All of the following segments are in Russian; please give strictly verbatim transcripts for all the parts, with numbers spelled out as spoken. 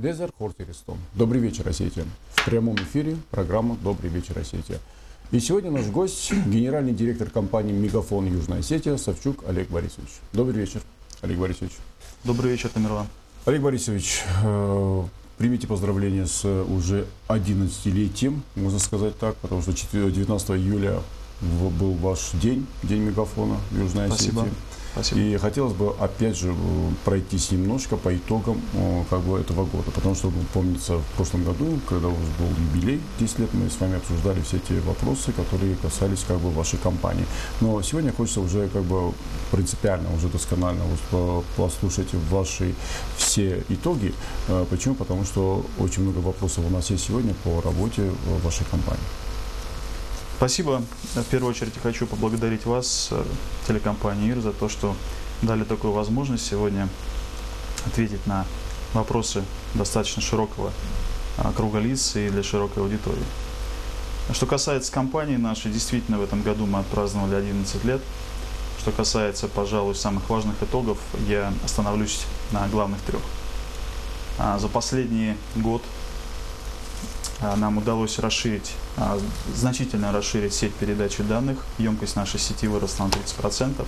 Дезер Хортеристон. Добрый вечер, Осетия. В прямом эфире программа «Добрый вечер, Осетия». И сегодня наш гость, генеральный директор компании «Мегафон Южная Осетия» Савчук Олег Борисович. Добрый вечер, Олег Борисович. Добрый вечер, Тамерлан. Олег Борисович, э, примите поздравления с уже одиннадцатилетием, можно сказать так, потому что девятнадцатого июля был ваш день, день Мегафона в Южной Осетии. Спасибо. Спасибо. И хотелось бы опять же пройтись немножко по итогам как бы этого года, потому что, помнится, в прошлом году, когда у вас был юбилей, десять лет, мы с вами обсуждали все эти вопросы, которые касались как бы вашей компании. Но сегодня хочется уже как бы принципиально, уже досконально вот послушать ваши все итоги. Почему? Потому что очень много вопросов у нас есть сегодня по работе вашей компании. Спасибо. В первую очередь хочу поблагодарить вас, телекомпанию ИР, за то, что дали такую возможность сегодня ответить на вопросы достаточно широкого круга лиц и для широкой аудитории. Что касается компании нашей, действительно в этом году мы отпраздновали одиннадцать лет. Что касается, пожалуй, самых важных итогов, я остановлюсь на главных трех. За последний год нам удалось расширить, значительно расширить сеть передачи данных. Емкость нашей сети выросла на тридцать процентов.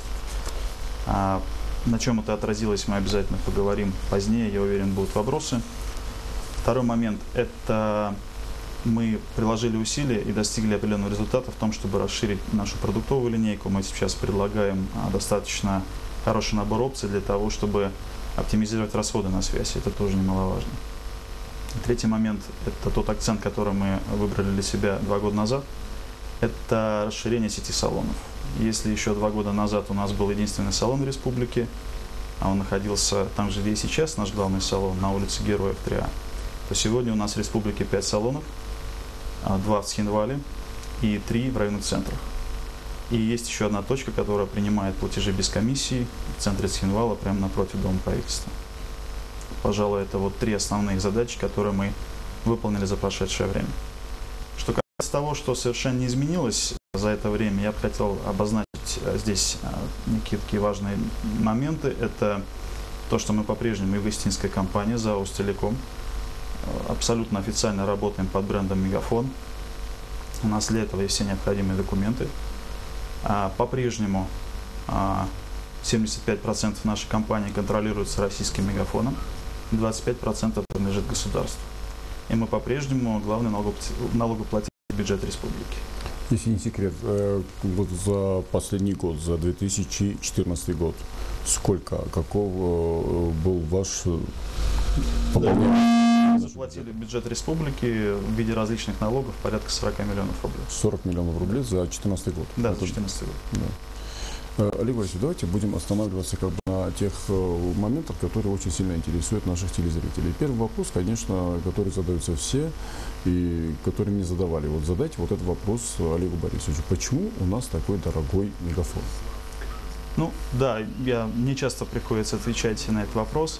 На чем это отразилось, мы обязательно поговорим позднее, я уверен, будут вопросы. Второй момент – это мы приложили усилия и достигли определенного результата в том, чтобы расширить нашу продуктовую линейку. Мы сейчас предлагаем достаточно хороший набор опций для того, чтобы оптимизировать расходы на связь. Это тоже немаловажно. Третий момент – это тот акцент, который мы выбрали для себя два года назад. Это расширение сети салонов. Если еще два года назад у нас был единственный салон в республике, а он находился там же, где и сейчас наш главный салон, на улице Героев три А, то сегодня у нас в республике пять салонов, два в Цхинвале и три в районных центрах. И есть еще одна точка, которая принимает платежи без комиссии в центре Цхинвала, прямо напротив Дома правительства. Пожалуй, это вот три основные задачи, которые мы выполнили за прошедшее время. Что касается того, что совершенно не изменилось за это время, я бы хотел обозначить здесь некие такие важные моменты. Это то, что мы по-прежнему инвестинская компания ЗАО «Устелеком». Абсолютно официально работаем под брендом «Мегафон». У нас для этого есть все необходимые документы. По-прежнему семьдесят пять процентов нашей компании контролируется российским «Мегафоном». двадцать пять процентов принадлежит государству. И мы по-прежнему главный налогоплательщик бюджета республики. Если не секрет, вот за последний год, за две тысячи четырнадцатый год, сколько, каков был ваш пополнение? Мы заплатили в бюджет республики в виде различных налогов порядка сорока миллионов рублей. сорок миллионов рублей за две тысячи четырнадцатый год? Да, за две тысячи четырнадцатый год. Да. Олег Борисович, давайте будем останавливаться как бы на тех моментах, которые очень сильно интересуют наших телезрителей. Первый вопрос, конечно, который задаются все и который мне задавали. Вот задайте вот этот вопрос Олегу Борисовичу. Почему у нас такой дорогой Мегафон? Ну, да, я, мне часто приходится отвечать на этот вопрос.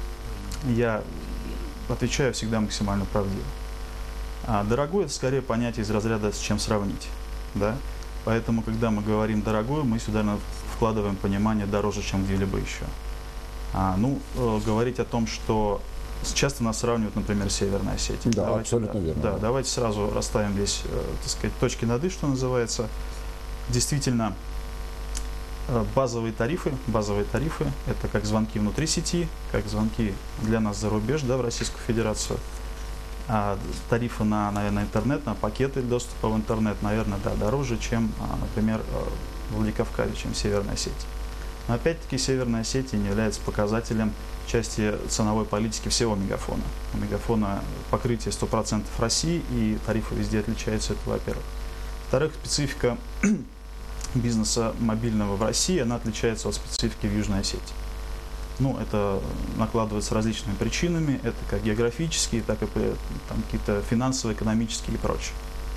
Я отвечаю всегда максимально правдиво. А дорогой – это скорее понятие из разряда «с чем сравнить». Да? Поэтому, когда мы говорим «дорогой», мы сюда вкладываем понимание «дороже, чем где-либо еще». А, ну, э, говорить о том, что часто нас сравнивают, например, с Северной Осетией. Да, давайте, абсолютно да, верно. Да, давайте сразу расставим здесь, э, так сказать, точки над «и», что называется. Действительно, э, базовые тарифы, базовые тарифы – это как звонки внутри сети, как звонки для нас за рубеж, да, в Российскую Федерацию. А тарифы на, наверное, интернет, на пакеты доступа в интернет, наверное, да, дороже, чем, например, в Владикавказе, чем в Северной Осетии. Но опять-таки Северная Осетия не является показателем части ценовой политики всего Мегафона. У Мегафона покрытие сто процентов России, и тарифы везде отличаются, это во-первых. Во-вторых, специфика бизнеса мобильного в России, она отличается от специфики в Южной Осетии. Ну, это накладывается различными причинами, это как географические, так и какие-то финансовые, экономические и прочее.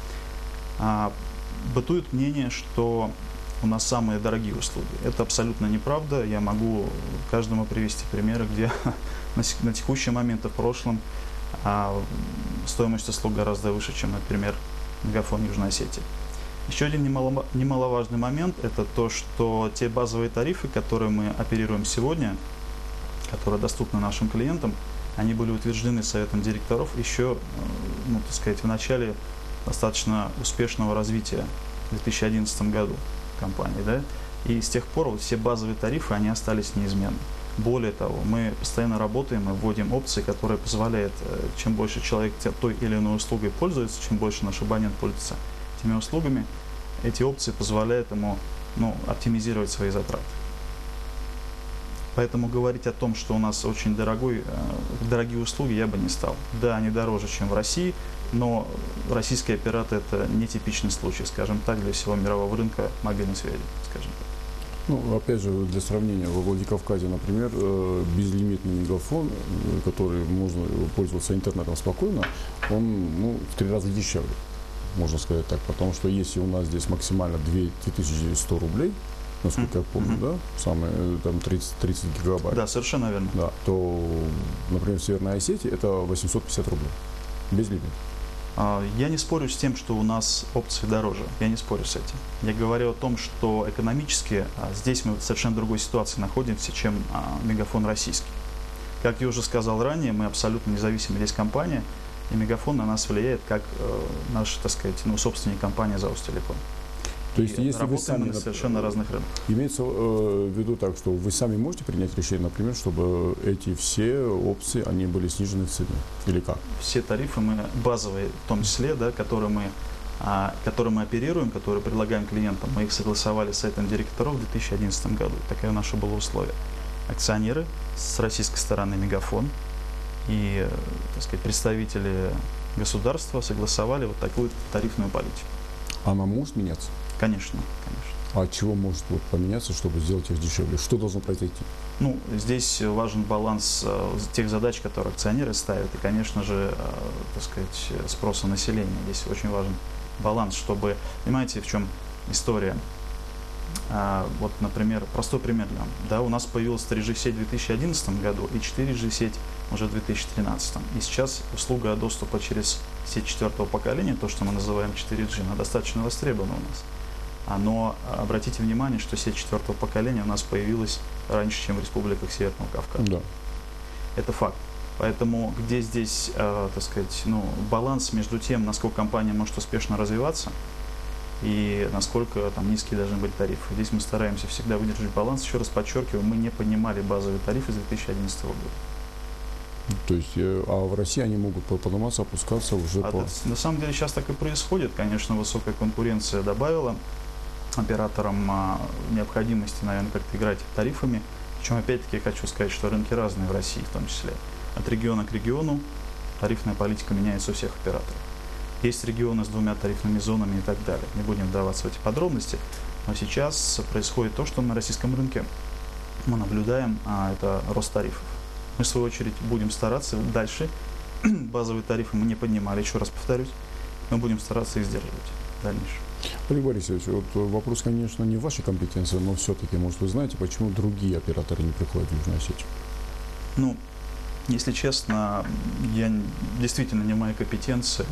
А, бытует мнение, что у нас самые дорогие услуги. Это абсолютно неправда. Я могу каждому привести примеры, где на, на текущий момент и в прошлом а, стоимость услуг гораздо выше, чем, например, Мегафон Южной Осетии. Еще один немало, немаловажный момент – это то, что те базовые тарифы, которые мы оперируем сегодня, которые доступны нашим клиентам, Они были утверждены Советом директоров еще, ну, так сказать, в начале достаточно успешного развития в две тысячи одиннадцатом году компании, да, и с тех пор вот все базовые тарифы, они остались неизменны. Более того, мы постоянно работаем и вводим опции, которые позволяют, чем больше человек той или иной услугой пользуется, чем больше наш абонент пользуется этими услугами, эти опции позволяют ему, ну, оптимизировать свои затраты. Поэтому говорить о том, что у нас очень дорогой, дорогие услуги, я бы не стал. Да, они дороже, чем в России, но российские операторы – это нетипичный случай, скажем так, для всего мирового рынка мобильной связи, скажем так. Ну, опять же, для сравнения, во Владикавказе, например, безлимитный мегафон, который можно пользоваться интернетом спокойно, он, ну, в три раза дешевле, можно сказать так, потому что если у нас здесь максимально две тысячи сто рублей, насколько я помню, mm-hmm. да, самые там тридцать, тридцать гигабайт. Да, совершенно верно. Да, то, например, в Северной Осетии это восемьсот пятьдесят рублей, без лимита. Я не спорю с тем, что у нас опции дороже, я не спорю с этим. Я говорю о том, что экономически здесь мы в совершенно другой ситуации находимся, чем мегафон российский. Как я уже сказал ранее, мы абсолютно независимая здесь компания, и мегафон на нас влияет как наш, так сказать, ну, собственник компания «Заостелеком». То есть, и если вы сами, на совершенно разных рынках. Имеется э, в виду так, что вы сами можете принять решение, например, чтобы эти все опции, они были снижены в цене, или как? Все тарифы мы базовые, в том числе, да, которые мы, а, которые мы оперируем, которые предлагаем клиентам, мы их согласовали с Советом директоров в две тысячи одиннадцатом году. Такое наше было условие. Акционеры с российской стороны Мегафон и, так сказать, представители государства согласовали вот такую тарифную политику. Она может меняться? Конечно, конечно. А от чего может вот поменяться, чтобы сделать их дешевле? Что должно произойти? Ну, здесь важен баланс э, тех задач, которые акционеры ставят, и, конечно же, э, так сказать, спроса населения. Здесь очень важен баланс, чтобы, понимаете, в чем история? А, вот, например, простой пример для вам. Да, у нас появилась три джи сеть в две тысячи одиннадцатом году и четыре джи сеть уже в две тысячи тринадцатом. И сейчас услуга доступа через сеть четвертого поколения, то, что мы называем четыре джи, она достаточно востребована у нас. Но обратите внимание, что сеть четвертого поколения у нас появилась раньше, чем в республиках Северного Кавказа. Да. Это факт. Поэтому где здесь, э, так сказать, ну, баланс между тем, насколько компания может успешно развиваться и насколько там низкие должны быть тарифы. Здесь мы стараемся всегда выдержать баланс. Еще раз подчеркиваю, мы не поднимали базовый тариф из две тысячи одиннадцатого года. То есть, а в России они могут подниматься, опускаться уже а по... это, на самом деле сейчас так и происходит. Конечно, высокая конкуренция добавила операторам а, необходимости, наверное, как-то играть тарифами. Причем, опять-таки, я хочу сказать, что рынки разные в России, в том числе. От региона к региону тарифная политика меняется у всех операторов. Есть регионы с двумя тарифными зонами и так далее. Не будем вдаваться в эти подробности. Но сейчас происходит то, что на российском рынке мы наблюдаем, а это рост тарифов. Мы, в свою очередь, будем стараться дальше. Базовые тарифы мы не поднимали, еще раз повторюсь. Мы будем стараться их сдерживать дальше. Олег Борисович, вот вопрос, конечно, не в вашей компетенции, но все-таки, может, вы знаете, почему другие операторы не приходят в Южную Осетию? Ну, если честно, я действительно не в моей компетенции.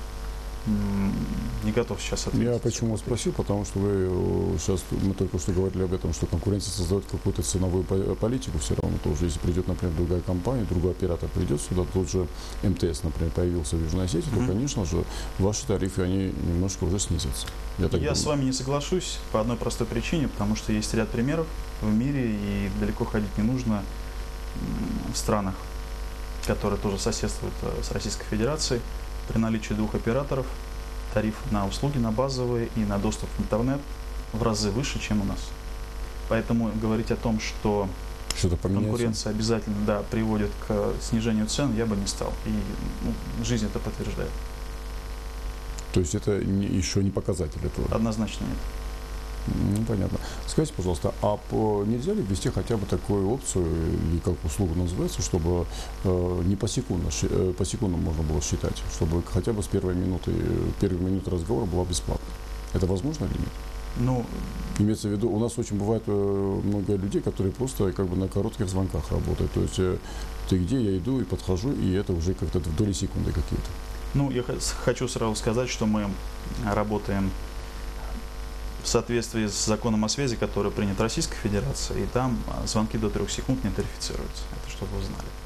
Не готов сейчас ответить. Я почему спросил, потому что вы сейчас, мы только что говорили об этом, что конкуренция создает какую-то ценовую политику, все равно тоже, если придет, например, другая компания, другой оператор придет сюда, тот же эм тэ эс, например, появился в Южной Осетии, mm-hmm. то, конечно же, ваши тарифы, они немножко уже снизятся. Я, так Я с вами не соглашусь по одной простой причине, потому что есть ряд примеров в мире, и далеко ходить не нужно в странах, которые тоже соседствуют с Российской Федерацией. При наличии двух операторов тариф на услуги, на базовые и на доступ в интернет в разы выше, чем у нас. Поэтому говорить о том, что Что-то конкуренция обязательно да, приводит к снижению цен, я бы не стал. И ну, жизнь это подтверждает. То есть это не, еще не показатель этого? Однозначно нет. Ну, понятно. Скажите, пожалуйста, а по, нельзя ли ввести хотя бы такую опцию, или как услуга называется, чтобы э, не по секундам, э, по секундам можно было считать, чтобы хотя бы с первой минуты, первой минуты разговора была бесплатна? Это возможно или нет? Ну, имеется в виду, у нас очень бывает э, много людей, которые просто как бы на коротких звонках работают. То есть э, ты где, я иду и подхожу, и это уже как-то в доли секунды какие-то. Ну, я хочу сразу сказать, что мы работаем в соответствии с законом о связи, который принят Российской Федерацией, и там звонки до трех секунд не тарифицируются. Это чтобы вы знали.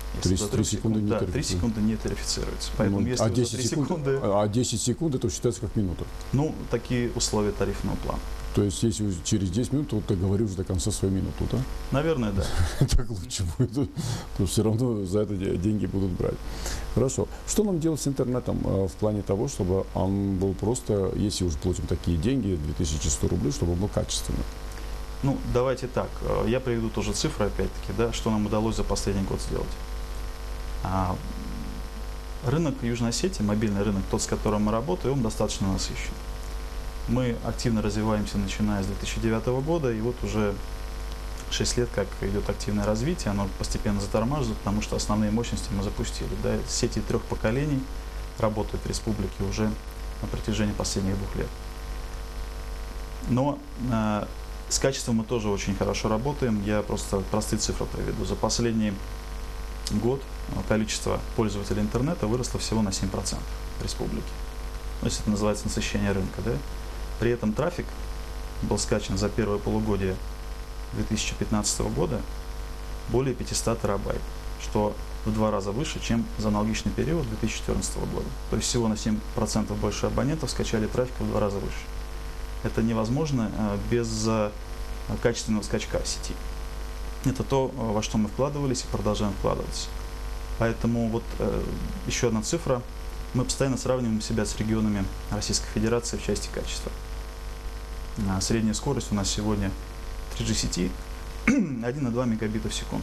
три секунды не да, тарифицируется. три секунды не тарифицируется. Поэтому Ну, если а вы за три секунд, секунды... А десять секунд это считается как минута? Ну, такие условия тарифного плана. То есть, если через десять минут, то ты говоришь до конца свою минуту, да? Наверное, да. Так лучше будет, потому что все равно за это деньги будут брать. Хорошо. Что нам делать с интернетом в плане того, чтобы он был просто, если уже платим такие деньги, две тысячи сто рублей, чтобы он был качественным? Ну, давайте так. Я приведу тоже цифры, опять-таки, да, что нам удалось за последний год сделать. А, рынок Южной Осетии, мобильный рынок, тот, с которым мы работаем, он достаточно насыщен. Мы активно развиваемся, начиная с две тысячи девятого года, и вот уже шесть лет, как идет активное развитие, оно постепенно затормаживает, потому что основные мощности мы запустили. Да, сети трех поколений работают в республике уже на протяжении последних двух лет. Но э, с качеством мы тоже очень хорошо работаем. Я просто простые цифры приведу. За последний год количество пользователей интернета выросло всего на семь процентов в республике. То есть это называется насыщение рынка. Да? При этом трафик был скачан за первое полугодие две тысячи пятнадцатого года более пятьсот терабайт, что в два раза выше, чем за аналогичный период две тысячи четырнадцатого года. То есть всего на семь процентов больше абонентов скачали трафик в два раза выше. Это невозможно без качественного скачка в сети. Это то, во что мы вкладывались и продолжаем вкладываться. Поэтому вот еще одна цифра. Мы постоянно сравниваем себя с регионами Российской Федерации в части качества. Средняя скорость у нас сегодня три джи сети один и два мегабита в секунду.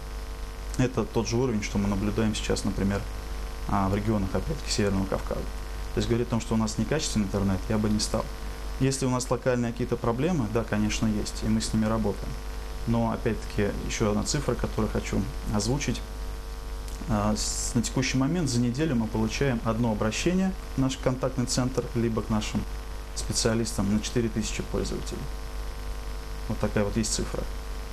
Это тот же уровень, что мы наблюдаем сейчас, например, в регионах, опять-таки, Северного Кавказа. То есть говорить о том, что у нас некачественный интернет, я бы не стал. Если у нас локальные какие-то проблемы, да, конечно, есть, и мы с ними работаем. Но, опять-таки, еще одна цифра, которую хочу озвучить. На текущий момент за неделю мы получаем одно обращение в наш контактный центр, либо к нашим специалистам на четыре тысячи пользователей. Вот такая вот есть цифра.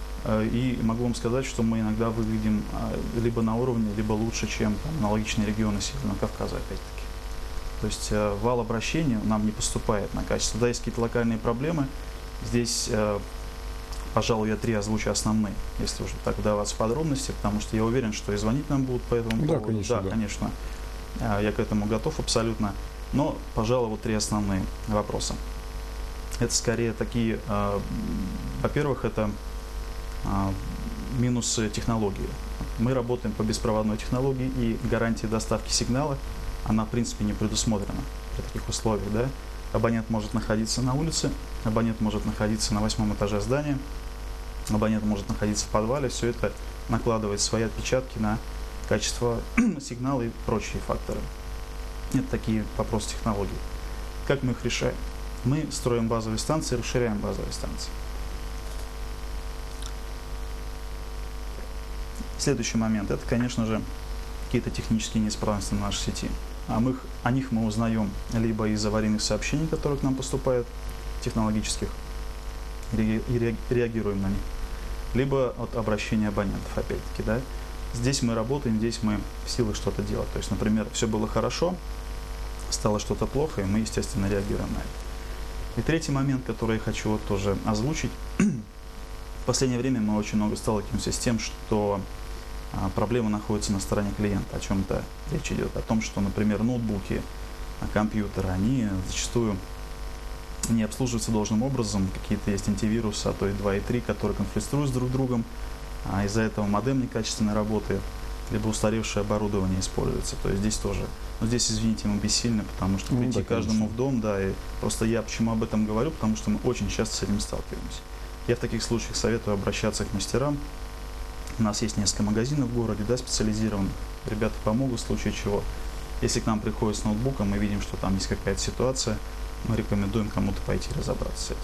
И могу вам сказать, что мы иногда выглядим либо на уровне, либо лучше, чем там, аналогичные регионы Северного Кавказа, опять-таки. То есть вал обращений нам не поступает на качество. Да, есть какие-то локальные проблемы. Здесь, пожалуй, я три озвучу основные, если уже так вдаваться в подробности, потому что я уверен, что и звонить нам будут по этому да, поводу. Конечно, да, да, конечно. Я к этому готов абсолютно. Но, пожалуй, вот три основные вопроса. Это скорее такие, э, во-первых, это э, минусы технологии. Мы работаем по беспроводной технологии, и гарантия доставки сигнала, она, в принципе, не предусмотрена при таких условиях. Да? Абонент может находиться на улице, абонент может находиться на восьмом этаже здания, абонент может находиться в подвале. Все это накладывает свои отпечатки на качество сигнала и прочие факторы. Это такие вопросы технологий. Как мы их решаем? Мы строим базовые станции, расширяем базовые станции. Следующий момент – это, конечно же, какие-то технические неисправности на нашей сети. А мы, о них мы узнаем либо из аварийных сообщений, которые к нам поступают, технологических, и реагируем на них, либо от обращения абонентов, опять-таки. Да? Здесь мы работаем, здесь мы в силах что-то делать. То есть, например, все было хорошо, стало что-то плохо, и мы, естественно, реагируем на это. И третий момент, который я хочу вот тоже озвучить. В последнее время мы очень много сталкиваемся с тем, что а, проблема находится на стороне клиента. О чем-то речь идет. О том, что, например, ноутбуки, компьютеры, они зачастую не обслуживаются должным образом. Какие-то есть антивирусы, а то и два и три, которые конфликтуют друг с другом. А из-за этого модем некачественно работает, либо устаревшее оборудование используется. То есть здесь тоже, но здесь, извините, мы бессильны, потому что ну, прийти да, каждому в дом, да, и просто я почему об этом говорю, потому что мы очень часто с этим сталкиваемся. Я в таких случаях советую обращаться к мастерам. У нас есть несколько магазинов в городе, да, специализированных. Ребята помогут в случае чего. Если к нам приходят с ноутбуком, мы видим, что там есть какая-то ситуация, мы рекомендуем кому-то пойти разобраться с этим.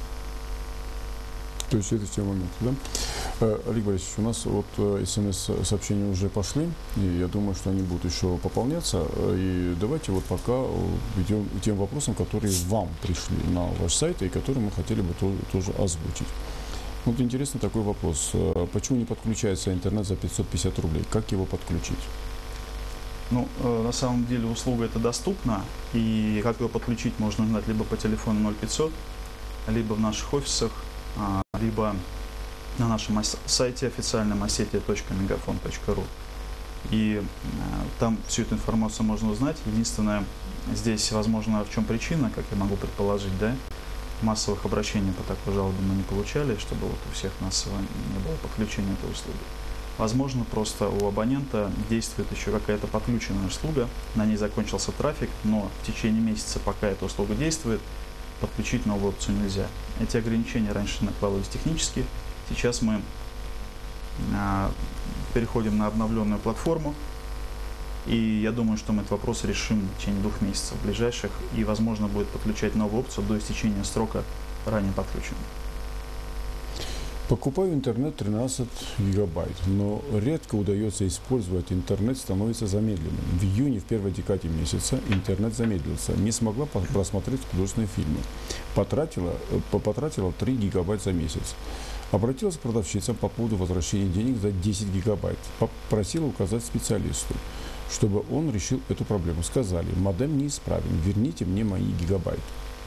То есть это все моменты, да? Олег Борисович, у нас вот смс-сообщения уже пошли, и я думаю, что они будут еще пополняться. И давайте вот пока идем к тем вопросам, которые вам пришли на ваш сайт, и которые мы хотели бы тоже озвучить. Вот интересный такой вопрос. Почему не подключается интернет за пятьсот пятьдесят рублей? Как его подключить? Ну, на самом деле услуга эта доступна, и как его подключить можно узнать либо по телефону ноль пятьсот, либо в наших офисах, либо на нашем сайте официальном осетия точка мегафон точка ру. И там всю эту информацию можно узнать. Единственное, здесь, возможно, в чем причина, как я могу предположить, да, массовых обращений по такой жалобе мы не получали, чтобы вот у всех нас не было подключения этой услуги. Возможно, просто у абонента действует еще какая-то подключенная услуга, на ней закончился трафик, но в течение месяца, пока эта услуга действует, подключить новую опцию нельзя. Эти ограничения раньше накладывались технически, сейчас мы а, переходим на обновленную платформу, и я думаю, что мы этот вопрос решим в течение двух месяцев ближайших, и возможно будет подключать новую опцию до истечения срока ранее подключенной. Покупаю интернет тринадцать гигабайт, но редко удается использовать интернет, становится замедленным. В июне, в первой декаде месяца, интернет замедлился, не смогла просмотреть художественные фильмы. Потратила, потратила три гигабайта за месяц. Обратилась к продавщицам по поводу возвращения денег за десять гигабайт. Попросила указать специалисту, чтобы он решил эту проблему. Сказали, модем неисправен, верните мне мои гигабайты.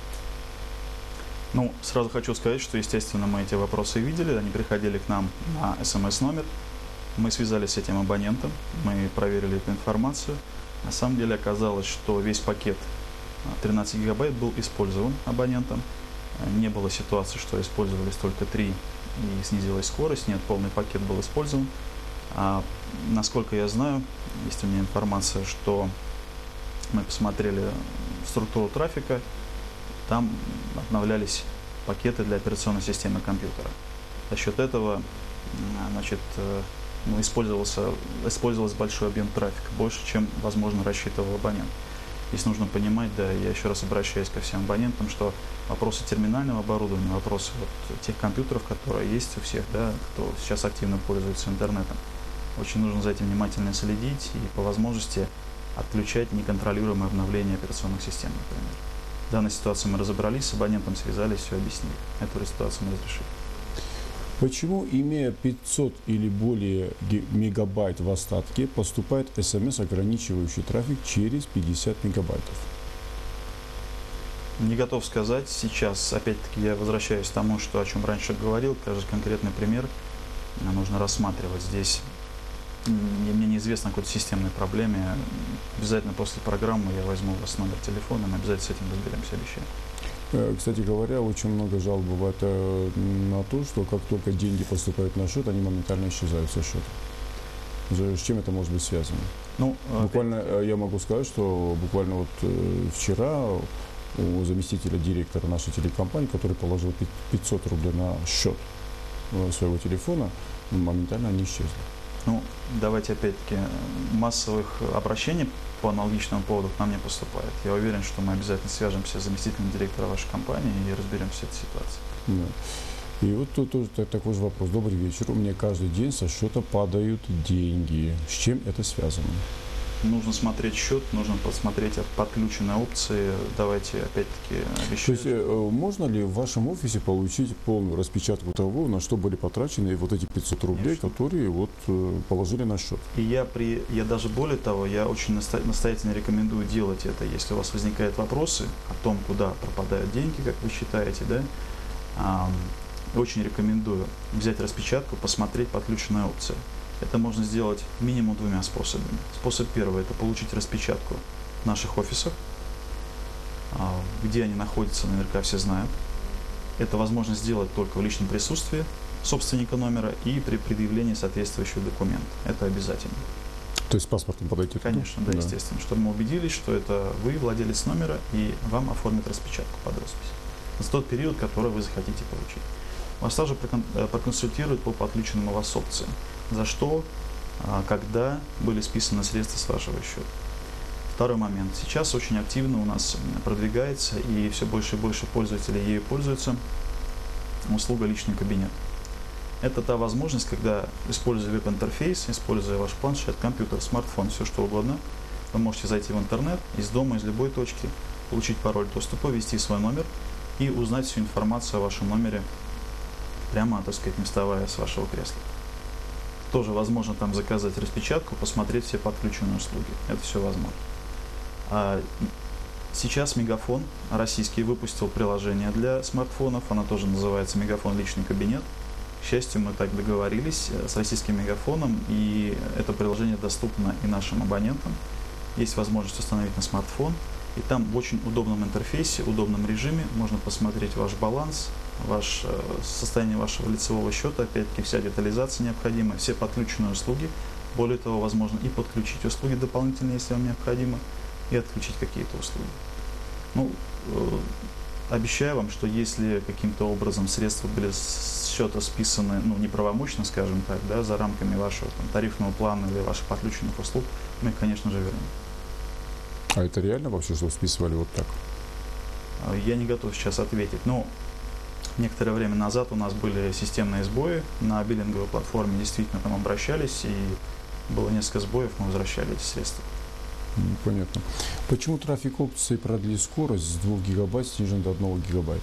Ну, сразу хочу сказать, что, естественно, мы эти вопросы видели, они приходили к нам на эс эм эс-номер, мы связались с этим абонентом, мы проверили эту информацию. На самом деле оказалось, что весь пакет тринадцать гигабайт был использован абонентом, не было ситуации, что использовались только три и снизилась скорость, нет, полный пакет был использован. А, насколько я знаю, есть у меня информация, что мы посмотрели структуру трафика, там обновлялись пакеты для операционной системы компьютера. За счет этого, значит, ну, использовался, использовался большой объем трафика, больше, чем, возможно, рассчитывал абонент. Здесь нужно понимать, да, я еще раз обращаюсь ко всем абонентам, что вопросы терминального оборудования, вопросы вот тех компьютеров, которые есть у всех, да, кто сейчас активно пользуется интернетом, очень нужно за этим внимательно следить и по возможности отключать неконтролируемое обновление операционных систем, например. В данной ситуации мы разобрались, с абонентом связались, все объяснили. Эту ситуацию мы разрешили. Почему, имея пятьсот или более мегабайт в остатке, поступает эс эм эс, ограничивающий трафик через пятьдесят мегабайтов? Не готов сказать. Сейчас, опять-таки, я возвращаюсь к тому, что, о чем раньше говорил. Каждый конкретный пример нужно рассматривать здесь. Мне неизвестно о какой-то системной проблеме. Обязательно после программы я возьму у вас номер телефона, мы обязательно с этим разберемся, обещаю. Кстати говоря, очень много жалоб бывает на то, что как только деньги поступают на счет, они моментально исчезают со счета. С чем это может быть связано? Ну, буквально опять... я могу сказать, что буквально вот вчера у заместителя директора нашей телекомпании, который положил пятьсот рублей на счет своего телефона, моментально они исчезли. Ну, давайте опять-таки, массовых обращений по аналогичному поводу к нам не поступает. Я уверен, что мы обязательно свяжемся с заместителем директора вашей компании и разберемся с этой ситуацией. Да. И вот тут тоже такой же вопрос. Добрый вечер. У меня каждый день со счета падают деньги. С чем это связано? Нужно смотреть счет, нужно посмотреть подключенные опции. Давайте опять-таки обещаю. То есть можно ли в вашем офисе получить полную распечатку того, на что были потрачены вот эти пятьсот рублей, Конечно. Которые вот положили на счет? И я, при, я даже более того, я очень наста, настоятельно рекомендую делать это, если у вас возникают вопросы о том, куда пропадают деньги, как вы считаете, да, а, очень рекомендую взять распечатку, посмотреть подключенные опции. Это можно сделать минимум двумя способами. Способ первый – это получить распечатку в наших офисах, где они находятся, наверняка все знают. Это возможно сделать только в личном присутствии собственника номера и при предъявлении соответствующего документа. Это обязательно. То есть с паспортом подойти? Конечно, да, да, естественно. Чтобы мы убедились, что это вы, владелец номера, и вам оформят распечатку под роспись за тот период, который вы захотите получить. Вас также проконсультируют по подключенным у вас опциям. За что, когда были списаны средства с вашего счета. Второй момент. Сейчас очень активно у нас продвигается, и все больше и больше пользователей ею пользуются, услуга личный кабинет. Это та возможность, когда, используя веб-интерфейс, используя ваш планшет, компьютер, смартфон, все что угодно, вы можете зайти в интернет из дома, из любой точки, получить пароль доступа, ввести свой номер и узнать всю информацию о вашем номере прямо, так сказать, не вставая с вашего кресла. Тоже возможно там заказать распечатку, посмотреть все подключенные услуги. Это все возможно. А сейчас Мегафон российский выпустил приложение для смартфонов. Оно тоже называется Мегафон личный кабинет. К счастью, мы так договорились с российским мегафоном, и это приложение доступно и нашим абонентам. Есть возможность установить на смартфон, и там в очень удобном интерфейсе, удобном режиме можно посмотреть ваш баланс, ваш, состояние вашего лицевого счета, опять-таки вся детализация необходимая, все подключенные услуги. Более того, возможно и подключить услуги дополнительные, если вам необходимо, и отключить какие-то услуги. Ну, э, обещаю вам, что если каким-то образом средства были с счета списаны, ну, неправомочно, скажем так, да, за рамками вашего там, тарифного плана или ваших подключенных услуг, мы их, конечно же, вернем. А это реально вообще, что списывали вот так? Я не готов сейчас ответить. Но некоторое время назад у нас были системные сбои на биллинговой платформе, действительно там обращались, и было несколько сбоев, мы возвращали эти средства. Понятно. Почему трафик опций продлили скорость с двух гигабайт снижен до одного гигабайта?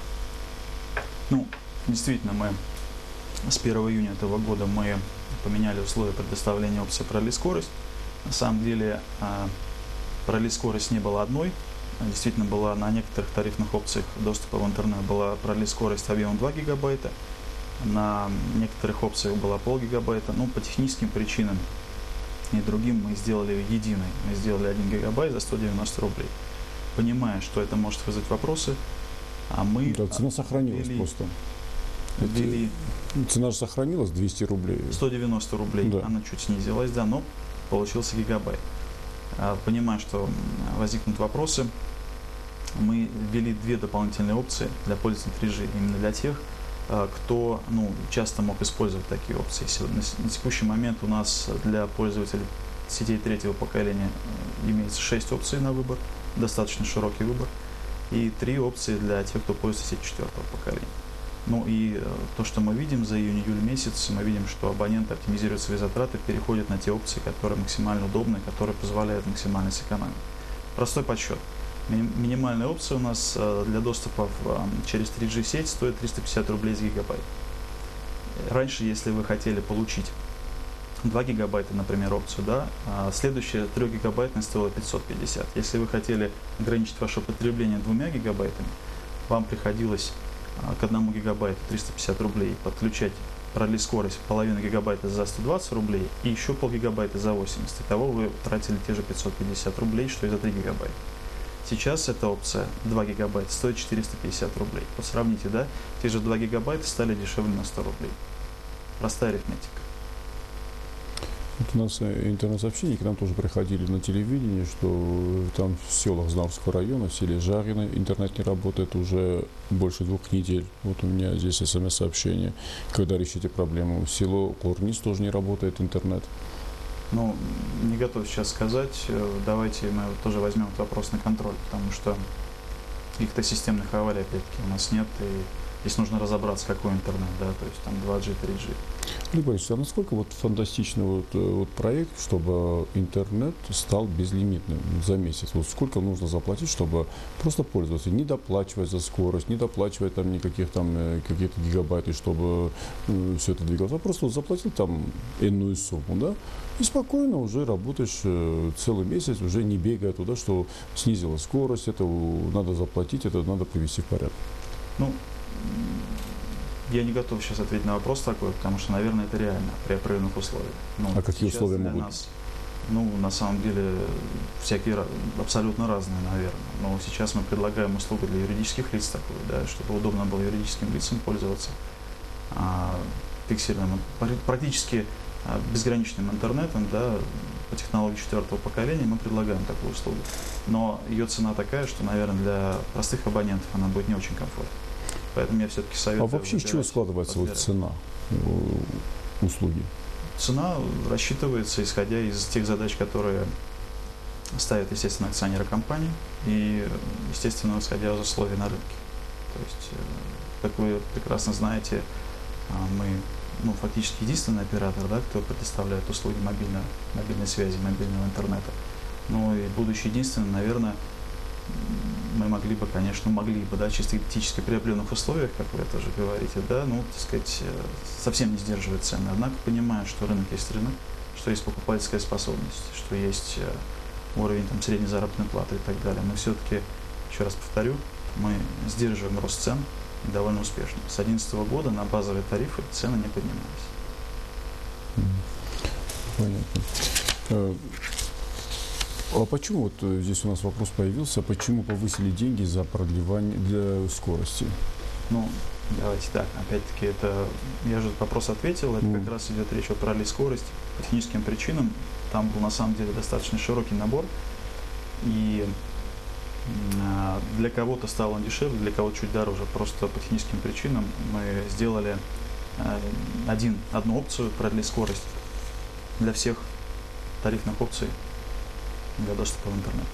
Ну, действительно, мы с первого июня этого года мы поменяли условия предоставления опции продлить скорость. На самом деле, продлить скорость не было одной. Действительно, была на некоторых тарифных опциях доступа в интернет была продлить скорость объемом два гигабайта. На некоторых опциях была полгигабайта. Ну, по техническим причинам и другим мы сделали единой. Мы сделали один гигабайт за сто девяносто рублей. Понимая, что это может вызвать вопросы, а мы... Да, цена сохранилась ввели, просто. Ввели цена же сохранилась, двести рублей. сто девяносто рублей, да. Она чуть снизилась, да, но получился гигабайт. Понимая, что возникнут вопросы, мы ввели две дополнительные опции для пользователей три джи, именно для тех, кто ну, часто мог использовать такие опции. На текущий момент у нас для пользователей сетей третьего поколения имеется шесть опций на выбор, достаточно широкий выбор, и три опции для тех, кто пользуется сетью четвертого поколения. Ну и то, что мы видим за июнь-июль месяц, мы видим, что абоненты оптимизируют свои затраты, переходят на те опции, которые максимально удобны, которые позволяют максимально сэкономить. Простой подсчет. Минимальная опция у нас для доступа через три джи сеть стоит триста пятьдесят рублей за гигабайт. Раньше, если вы хотели получить два гигабайта, например, опцию, да, следующая трехгигабайтная стоила пятьсот пятьдесят. Если вы хотели ограничить ваше потребление двумя гигабайтами, вам приходилось к одному гигабайту триста пятьдесят рублей подключать, продлить скорость половину гигабайта за сто двадцать рублей и еще полгигабайта за восемьдесят. Итого вы тратили те же пятьсот пятьдесят рублей, что и за три гигабайта. Сейчас эта опция два гигабайта стоит четыреста пятьдесят рублей. Вот сравните, да, те же два гигабайта стали дешевле на сто рублей. Простая арифметика. Вот у нас интернет-сообщения к нам тоже приходили на телевидении, что там в селах Знамского района, в селе Жарино, интернет не работает уже больше двух недель. Вот у меня здесь смс-сообщение, когда решите проблему. В село Курнис тоже не работает интернет. Ну, не готов сейчас сказать. Давайте мы тоже возьмем этот вопрос на контроль, потому что каких-то системных аварий, опять-таки, у нас нет, и здесь нужно разобраться, какой интернет, да, то есть там два джи, три джи. Олег Борисович, а насколько вот фантастичный вот, вот проект, чтобы интернет стал безлимитным за месяц? Вот сколько нужно заплатить, чтобы просто пользоваться, не доплачивать за скорость, не доплачивать там никаких там какие-то гигабайты, чтобы э, все это двигалось, а просто вот заплатил там иную сумму, да, и спокойно уже работаешь э, целый месяц, уже не бегая туда, что снизила скорость, это надо заплатить, это надо привести в порядок. Ну, я не готов сейчас ответить на вопрос такой, потому что, наверное, это реально при определенных условиях. Ну, а какие условия могут быть? Нас, ну, на самом деле, всякие абсолютно разные, наверное. Но сейчас мы предлагаем услугу для юридических лиц такую, да, чтобы удобно было юридическим лицам пользоваться а, пиксельным, практически а, безграничным интернетом, да, по технологии четвертого поколения мы предлагаем такую услугу. Но ее цена такая, что, наверное, для простых абонентов она будет не очень комфортна. Поэтому я все-таки советую. А вообще из чего складывается вот цена услуги? Цена рассчитывается, исходя из тех задач, которые ставят, естественно, акционеры компании, и, естественно, исходя из условий на рынке. То есть, как вы прекрасно знаете, мы ну, фактически единственный оператор, да, кто предоставляет услуги мобильной, мобильной связи, мобильного интернета. Ну и будучи единственным, наверное, мы могли бы, конечно, могли бы, да, чисто гипотетически при определенных условиях, как вы тоже говорите, да, ну, так сказать, совсем не сдерживать цены. Однако понимаю, что рынок есть рынок, что есть покупательская способность, что есть уровень там, средней заработной платы и так далее. Но все-таки, еще раз повторю, мы сдерживаем рост цен, довольно успешно. С две тысячи одиннадцатого года на базовые тарифы цены не поднимались. Понятно. А почему, вот здесь у нас вопрос появился, почему повысили деньги за продлевание для скорости? Ну, давайте так, опять-таки, это, я же вопрос ответил, это Mm. как раз идет речь о продлить скорость по техническим причинам. Там был на самом деле достаточно широкий набор, и а, для кого-то стал он дешевле, для кого-то чуть дороже. Просто по техническим причинам мы сделали а, один, одну опцию продлить скорость для всех тарифных опций для доступа в интернет.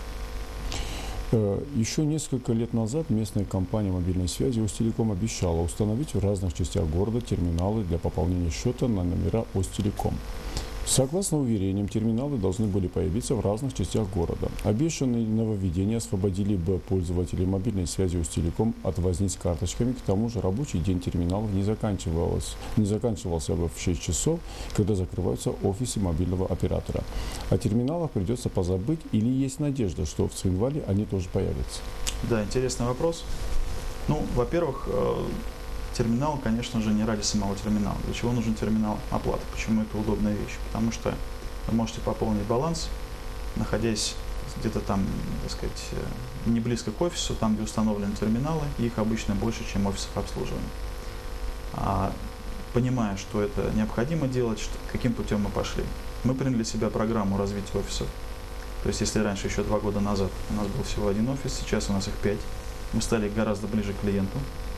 Еще несколько лет назад местная компания мобильной связи Остелеком обещала установить в разных частях города терминалы для пополнения счета на номера Остелеком. Согласно уверениям, терминалы должны были появиться в разных частях города. Обещанные нововведения освободили бы пользователей мобильной связи Остелеком от возни с карточками. К тому же рабочий день терминалов не заканчивался, не заканчивался бы в шесть часов, когда закрываются офисы мобильного оператора. О терминалах придется позабыть, или есть надежда, что в Цинвале они тоже появятся? Да, интересный вопрос. Ну, во-первых, терминал, конечно же, не ради самого терминала. Для чего нужен терминал оплаты? Почему это удобная вещь? Потому что вы можете пополнить баланс, находясь где-то там, так сказать, не близко к офису, там, где установлены терминалы, их обычно больше, чем офисов обслуживания. А, понимая, что это необходимо делать, что, каким путем мы пошли? Мы приняли для себя программу развития офисов. То есть, если раньше, еще два года назад, у нас был всего один офис, сейчас у нас их пять, мы стали гораздо ближе к клиенту.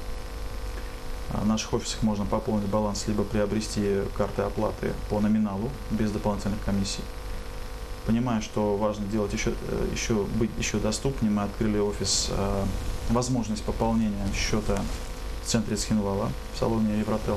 В наших офисах можно пополнить баланс, либо приобрести карты оплаты по номиналу, без дополнительных комиссий. Понимая, что важно делать еще, еще, быть еще доступнее, мы открыли офис, возможность пополнения счета в центре Цхинвала, в салоне Евротел.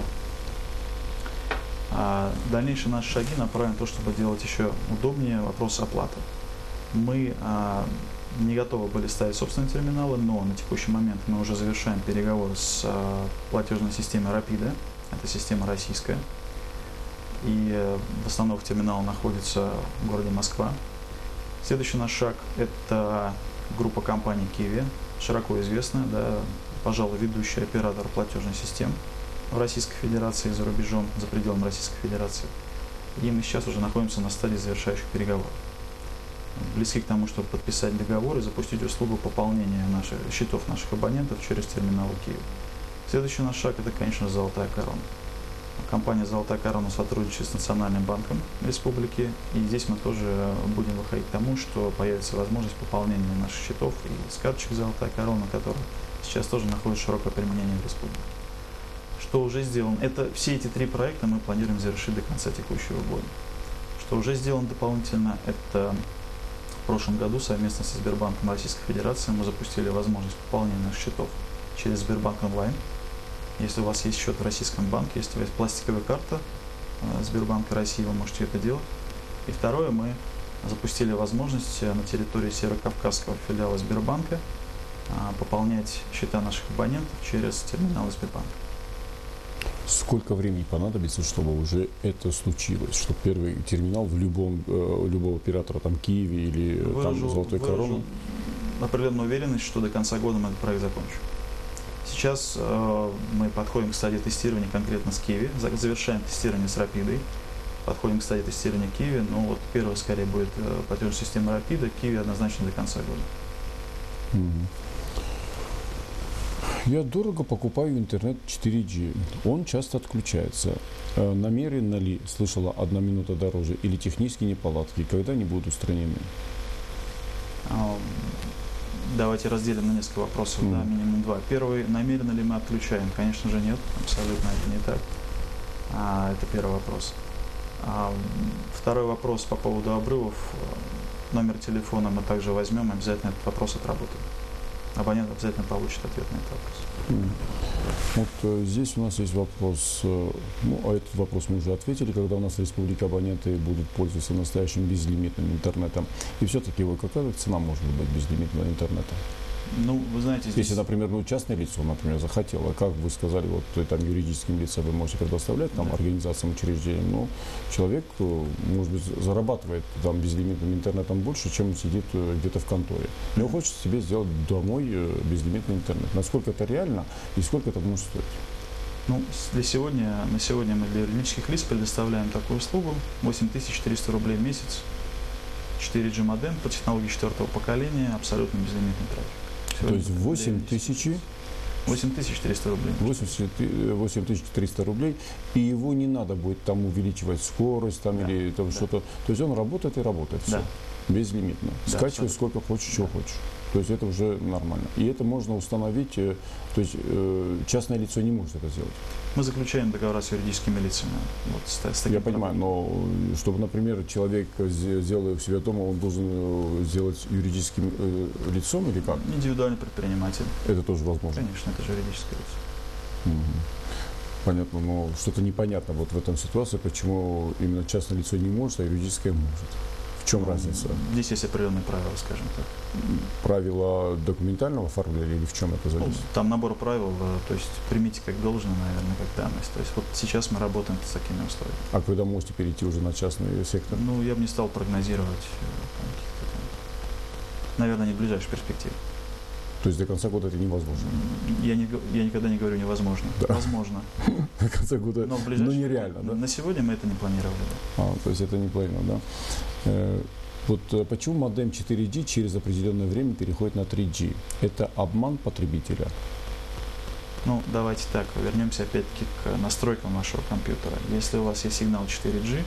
А дальнейшие наши шаги направлены на то, чтобы делать еще удобнее вопрос оплаты. Мы а, не готовы были ставить собственные терминалы, но на текущий момент мы уже завершаем переговоры с а, платежной системой Рапида. Это система российская. И а, установка терминала находится в городе Москва. Следующий наш шаг – это группа компаний Kiwi, широко известная, да, пожалуй, ведущий оператор платежной системы в Российской Федерации и за рубежом, за пределами Российской Федерации. И мы сейчас уже находимся на стадии завершающих переговоров. Близки к тому, чтобы подписать договор и запустить услугу пополнения наших, счетов наших абонентов через терминалы Kiwi. Следующий наш шаг – это, конечно, «Золотая корона». Компания «Золотая корона» сотрудничает с Национальным банком Республики, и здесь мы тоже будем выходить к тому, что появится возможность пополнения наших счетов и с карточек «Золотая корона», которая сейчас тоже находит широкое применение в республике. Что уже сделано? Это все эти три проекта мы планируем завершить до конца текущего года. Что уже сделано дополнительно, это в прошлом году совместно со Сбербанком Российской Федерации мы запустили возможность пополнения наших счетов через Сбербанк онлайн. Если у вас есть счет в российском банке, если у вас есть пластиковая карта Сбербанка России, вы можете это делать. И второе, мы запустили возможность на территории Северокавказского филиала Сбербанка пополнять счета наших абонентов через терминалы Сбербанка. Сколько времени понадобится, чтобы уже это случилось? Чтобы первый терминал в любом, э, любого оператора, там, Kiwi или выражу, там «Золотой короны»? Определенную уверенность, что до конца года мы этот проект закончим. Сейчас э, мы подходим к стадии тестирования конкретно с Kiwi, завершаем тестирование с Рапидой, подходим к стадии тестирования Kiwi, но вот первая скорее будет э, платежная система Рапида, Kiwi однозначно до конца года. Mm-hmm. Я дорого покупаю интернет четыре джи. Он часто отключается. Намеренно ли, слышала, одна минута дороже, или технические неполадки, когда они будут устранены? Давайте разделим на несколько вопросов, mm. да, минимум два. Первый, намеренно ли мы отключаем? Конечно же нет, абсолютно это не так. А, это первый вопрос. А, второй вопрос по поводу обрывов. Номер телефона мы также возьмем, обязательно этот вопрос отработаем. Абонент обязательно получит ответ на этот вопрос. Mm. Вот здесь у нас есть вопрос, ну, а этот вопрос мы уже ответили, когда у нас в республике абоненты будут пользоваться настоящим безлимитным интернетом. И все-таки какая цена может быть безлимитного интернета? Ну, вы знаете, здесь... Если, например, ну, частное лицо, например, захотело, как вы сказали, вот там юридическим лицам вы можете предоставлять, там, да, организациям, учреждениям, но человек, может быть, зарабатывает там безлимитным интернетом больше, чем он сидит где-то в конторе. Но хочет себе сделать домой безлимитный интернет. Насколько это реально и сколько это может стоить? Ну, для сегодня, на сегодня мы для юридических лиц предоставляем такую услугу восемь тысяч триста рублей в месяц, четыре джи модем по технологии четвертого поколения, абсолютно безлимитный трафик. То есть восемь тысяч восемь тысяч триста рублей. восемь тысяч триста рублей, и его не надо будет там увеличивать скорость там, да, или там, да, что-то. То есть он работает и работает, все, да, безлимитно. Да, скачивай сколько хочешь, да, чего хочешь. То есть это уже нормально. И это можно установить, то есть частное лицо не может это сделать. Мы заключаем договора с юридическими лицами. Вот, с, с таким. Я понимаю, но чтобы, например, человек, сделал у себя дома, он должен сделать юридическим лицом или как? Индивидуальный предприниматель. Это тоже возможно? Конечно, это же юридическое лицо. Угу. Понятно, но что-то непонятно вот в этом ситуации, почему именно частное лицо не может, а юридическое может. В чем разница? Здесь есть определенные правила, скажем так. Правила документального оформления или в чем это зависит? Ну, там набор правил, то есть примите как должное, наверное, как данность. То есть вот сейчас мы работаем с такими условиями. А когда можете перейти уже на частный сектор? Ну, я бы не стал прогнозировать, наверное, не в ближайшей перспективе. То есть до конца года это невозможно? Я, не, я никогда не говорю невозможно. Да. Возможно. До конца года, но, но нереально, да? На сегодня мы это не планировали. А, то есть это не планировано, да? Вот почему модем четыре джи через определенное время переходит на три джи? Это обман потребителя? Ну, давайте так, вернемся опять-таки к настройкам вашего компьютера. Если у вас есть сигнал четыре джи,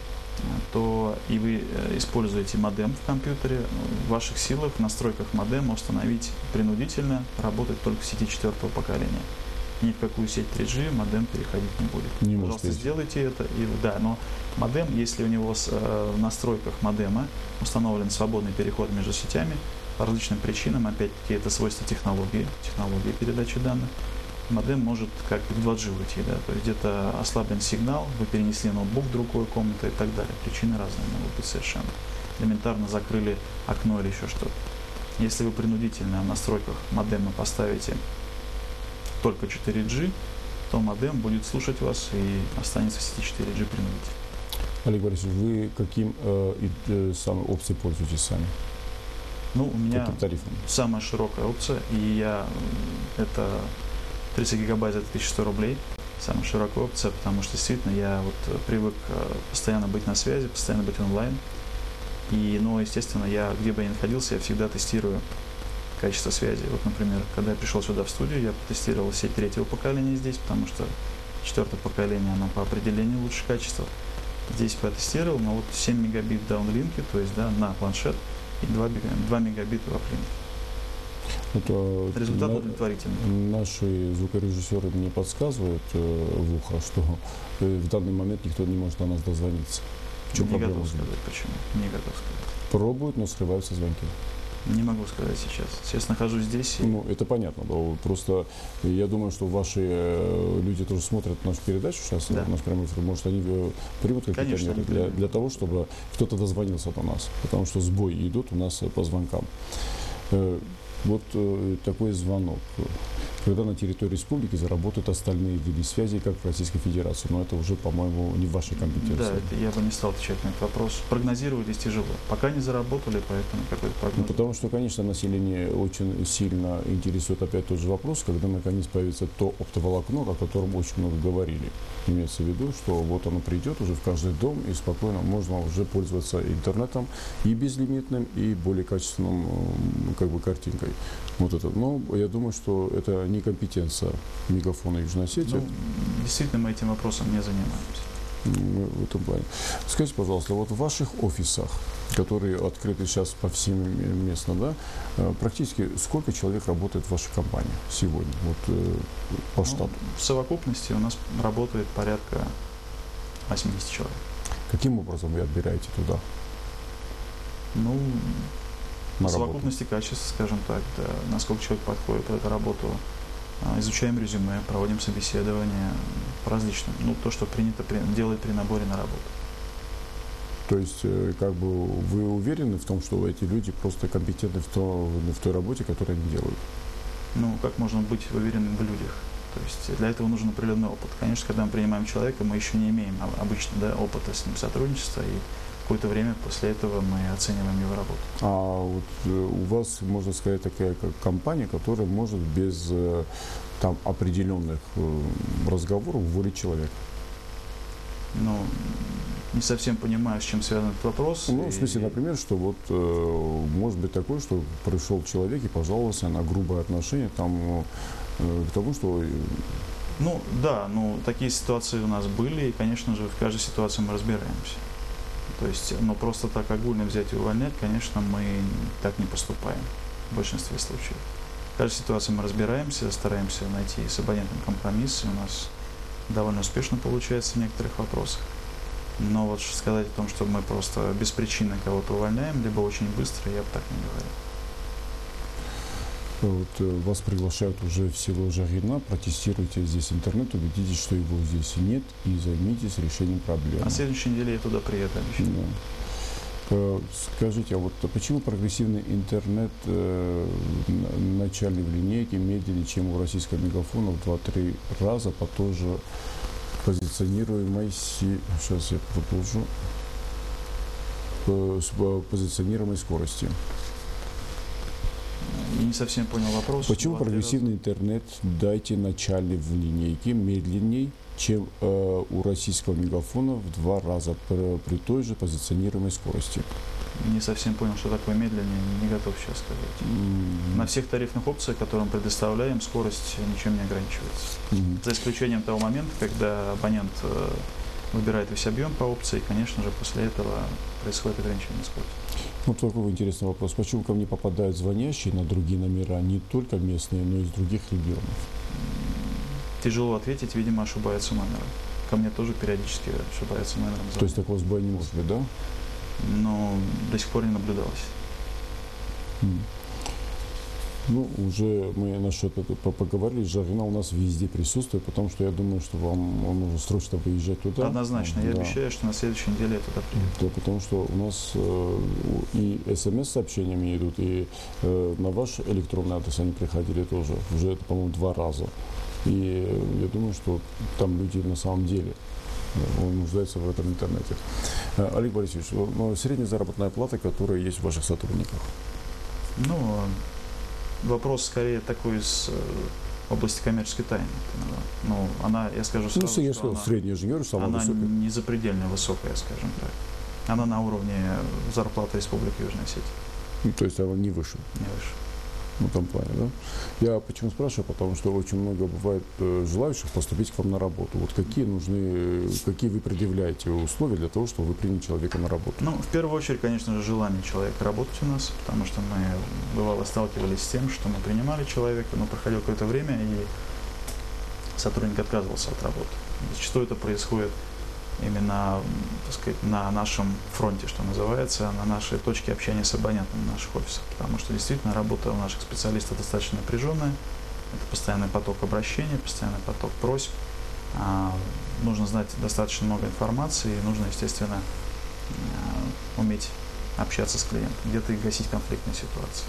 то и вы используете модем в компьютере, в ваших силах в настройках модема установить принудительно работать только в сети четвертого поколения. Ни в какую сеть три джи модем переходить не будет. Не Пожалуйста, сделайте это. И, да, но модем, если у него с, э, в настройках модема установлен свободный переход между сетями, по различным причинам, опять-таки это свойство технологии, технологии передачи данных, модем может как в два джи уйти, да, то есть где-то ослаблен сигнал, вы перенесли ноутбук в другую комнату и так далее. Причины разные могут быть совершенно. Элементарно закрыли окно или еще что-то. Если вы принудительно в настройках модема поставите только четыре джи, то модем будет слушать вас и останется в сети четыре джи принудительно. Олег Борисович, вы каким э, э, самой опцией пользуетесь сами? Ну, у меня самая широкая опция, и я это тридцать гигабайт за тысяча сто рублей. Самая широкая опция, потому что действительно я вот привык постоянно быть на связи, постоянно быть онлайн. И, ну, естественно, я, где бы я ни находился, я всегда тестирую качество связи. Вот, например, когда я пришел сюда в студию, я тестировал сеть третьего поколения здесь, потому что четвертое поколение, оно по определению лучше качества. Здесь потестировал, но вот семь мегабит в даунлинке, то есть, да, на планшет, и два мегабита в аплинке. Это результат удовлетворительный. Наши звукорежиссеры мне подсказывают э, в ухо, что э, в данный момент никто не может до нас дозвониться. В чем не проблема? готов сказать, почему. Не готов сказать. Пробуют, но срываются звонки. Не могу сказать сейчас. Сейчас нахожусь здесь. И... Ну, это понятно. Да. Просто я думаю, что ваши э, люди тоже смотрят нашу передачу сейчас, да. наш прямой эфир. Может, они э, примут какие-то меры для, для того, чтобы кто-то дозвонился до нас. Потому что сбои идут у нас по звонкам. Э, вот э, такой звонок. Когда на территории республики заработают остальные виды связи, как в Российской Федерации. Но это уже, по-моему, не в вашей компетенции. Да, это я бы не стал отвечать на этот вопрос. Прогнозировать здесь тяжело. Пока не заработали, поэтому какой-то прогноз. Ну, потому что, конечно, население очень сильно интересует опять тот же вопрос, когда наконец появится то оптоволокно, о котором очень много говорили. Имеется в виду, что вот оно придет уже в каждый дом, и спокойно можно уже пользоваться интернетом и безлимитным, и более качественным как бы картинкой. Вот это. Но я думаю, что это не компетенция Мегафона Южной Осетии. Ну, действительно, мы этим вопросом не занимаемся. В этом плане. Скажите, пожалуйста, вот в ваших офисах, которые открыты сейчас по всем местно, да, практически сколько человек работает в вашей компании сегодня, вот по штату? Ну, в совокупности у нас работает порядка восемьдесят человек. Каким образом вы отбираете туда? Ну, на по совокупности качества, скажем так, да, насколько человек подходит под эту работу. Изучаем резюме, проводим собеседования по различным. Ну, то, что принято при, делать при наборе на работу. То есть, как бы, вы уверены в том, что эти люди просто компетентны в, то, в той работе, которую они делают? Ну, как можно быть уверенным в людях? То есть для этого нужен определенный опыт. Конечно, когда мы принимаем человека, мы еще не имеем обычно, да, опыта с ним сотрудничества, и какое-то время после этого мы оцениваем его работу. А вот у вас, можно сказать, такая как компания, которая может без там определенных разговоров уволить человека? Ну, не совсем понимаю, с чем связан этот вопрос. Ну, в смысле, например, что вот э, может быть такое, что пришел человек и пожаловался на грубое отношение там, э, к тому, что... Ну, да, ну, такие ситуации у нас были, и, конечно же, в каждой ситуации мы разбираемся. То есть, но просто так огульно взять и увольнять, конечно, мы так не поступаем в большинстве случаев. В каждой ситуации мы разбираемся, стараемся найти с абонентом компромисс, и у нас довольно успешно получается в некоторых вопросах. Но вот сказать о том, что мы просто без причины кого-то увольняем, либо очень быстро, я бы так не говорил. Вот вас приглашают уже в село Жагина, протестируйте здесь интернет, убедитесь, что его здесь нет, и займитесь решением проблемы. На следующей неделе я туда приеду, обещаю. Да. Скажите, а вот почему прогрессивный интернет э, начальный в линейке медленнее, чем у российского мегафона в два-три раза по той же позиционируемой си... Сейчас я продолжу. По позиционируемой скорости? Я не совсем понял вопрос. Почему прогрессивный интернет, дайте начальный в линейке, медленней, чем э, у российского мегафона в два раза при, при той же позиционируемой скорости? Не совсем понял, что такое медленнее, не готов сейчас сказать. Mm-hmm. На всех тарифных опциях, которые мы предоставляем, скорость ничем не ограничивается. Mm-hmm. За исключением того момента, когда абонент э, выбирает весь объем по опции, и, конечно же, после этого происходит ограничение скорости. Вот такой интересный вопрос. Почему ко мне попадают звонящие на другие номера, не только местные, но и из других регионов? Тяжело ответить, видимо, ошибается номер. Ко мне тоже периодически ошибается номер. То есть такого сбоя не может быть, да? Но до сих пор не наблюдалось. Mm. Ну, уже мы насчет этого поговорили. Жагина у нас везде присутствует, потому что я думаю, что вам нужно срочно выезжать туда. Однозначно. Я да. обещаю, что на следующей неделе я туда приеду. Да, потому что у нас э, и смс-сообщениями идут, и э, на ваш электронный адрес они приходили тоже. Уже, это, по-моему, два раза. И я думаю, что там люди на самом деле нуждаются в этом интернете. Олег Борисович, средняя заработная плата, которая есть у ваших сотрудников? Ну, вопрос скорее такой из области коммерческой тайны. Ну, она, я скажу сразу, ну, что она, средняя же говорю, самая она высокая. не запредельно высокая, скажем так. Она на уровне зарплаты Республики Южная Осетия. Ну, то есть она не выше? Не выше. В этом плане, да? Я почему спрашиваю, потому что очень много бывает э, желающих поступить к вам на работу. Вот какие нужны, какие вы предъявляете условия для того, чтобы вы приняли человека на работу? Ну, в первую очередь, конечно же, желание человека работать у нас, потому что мы, бывало, сталкивались с тем, что мы принимали человека, но проходило какое-то время, и сотрудник отказывался от работы. Зачастую это происходит именно, так сказать, на нашем фронте, что называется, на нашей точке общения с абонентом в наших офисах, потому что действительно работа у наших специалистов достаточно напряженная, это постоянный поток обращений, постоянный поток просьб, а, нужно знать достаточно много информации, и нужно, естественно, уметь общаться с клиентом, где-то и гасить конфликтные ситуации.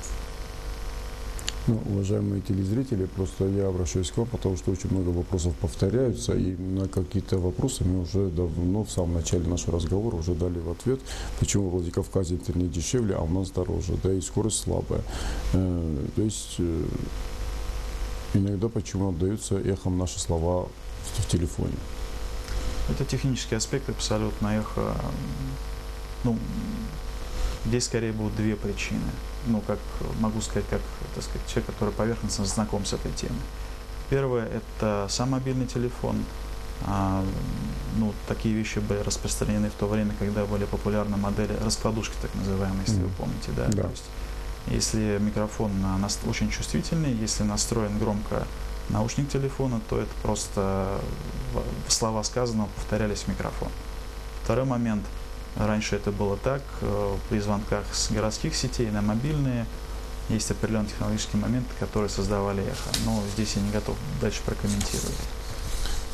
Ну, уважаемые телезрители, просто я обращаюсь к вам, потому что очень много вопросов повторяются, и на какие-то вопросы мы уже давно, в самом начале нашего разговора, уже дали в ответ, почему в Владикавказе интернет дешевле, а у нас дороже, да, и скорость слабая. Э, то есть э, иногда почему отдаются эхом наши слова в, в телефоне. Это технический аспект, абсолютно эхо. Ну, здесь скорее будут две причины. Ну, как могу сказать, как, так сказать, человек, который поверхностно знаком с этой темой. Первое – это сам мобильный телефон. А, ну, такие вещи были распространены в то время, когда были популярны модели раскладушки, так называемые, если mm. вы помните. Да? Да. То есть, если микрофон очень чувствительный, если настроен громко наушник телефона, то это просто слова сказанного повторялись в микрофон. Второй момент. Раньше это было так, при звонках с городских сетей на мобильные есть определенные технологические моменты, которые создавали эхо. Но здесь я не готов дальше прокомментировать.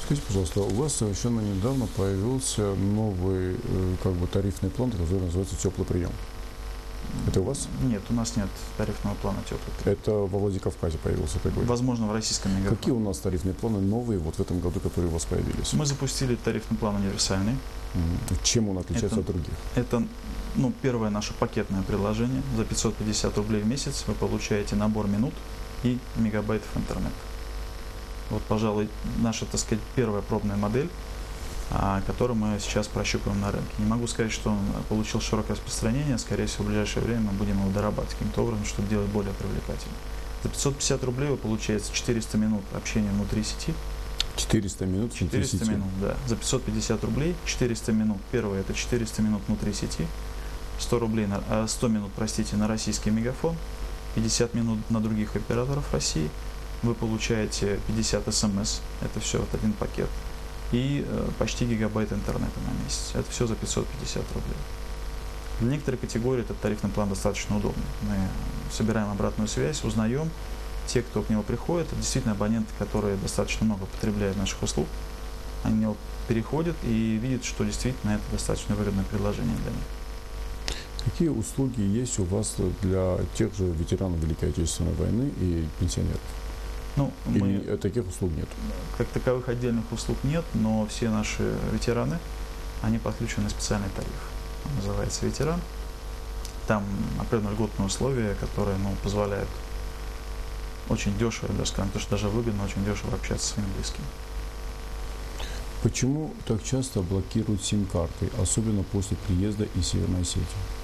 Скажите, пожалуйста, у вас совершенно недавно появился новый э, как бы тарифный план, который называется «Теплый прием». Это у вас? Нет, у нас нет тарифного плана «Теплый прием». Это во Владикавказе появился такой? Возможно, в российском мегафоне. Какие у нас тарифные планы новые вот в этом году, которые у вас появились? Мы запустили тарифный план универсальный. Mm. Чем он отличается это, от других? Это, ну, первое наше пакетное предложение. За пятьсот пятьдесят рублей в месяц вы получаете набор минут и мегабайтов интернета. Вот, пожалуй, наша, так сказать, первая пробная модель, а, которую мы сейчас прощупываем на рынке. Не могу сказать, что он получил широкое распространение. Скорее всего, в ближайшее время мы будем его дорабатывать каким-то образом, чтобы делать более привлекательным. За пятьсот пятьдесят рублей вы получаете четыреста минут общения внутри сети. четыреста минут внутри четыреста сети? минут, да. За пятьсот пятьдесят рублей четыреста минут. Первое – это четыреста минут внутри сети. сто рублей на, сто минут, простите, на российский мегафон. пятьдесят минут на других операторов России. Вы получаете пятьдесят смс. Это все вот один пакет. И э, почти гигабайт интернета на месяц. Это все за пятьсот пятьдесят рублей. В некоторой категории этот тарифный план достаточно удобный. Мы собираем обратную связь, узнаем. Те, кто к нему приходит, это действительно абоненты, которые достаточно много потребляют наших услуг. Они в него переходят и видят, что действительно это достаточно выгодное предложение для них. Какие услуги есть у вас для тех же ветеранов Великой Отечественной войны и пенсионеров? Ну, мы, и таких услуг нет? Как таковых отдельных услуг нет, но все наши ветераны, они подключены на специальный тариф. Он называется «Ветеран». Там определенные льготные условия, которые, ну, позволяют очень дешево, даже скажем, то, что даже выгодно, очень дешево общаться со своими близкими. Почему так часто блокируют сим-карты, особенно после приезда из Северной Осетии?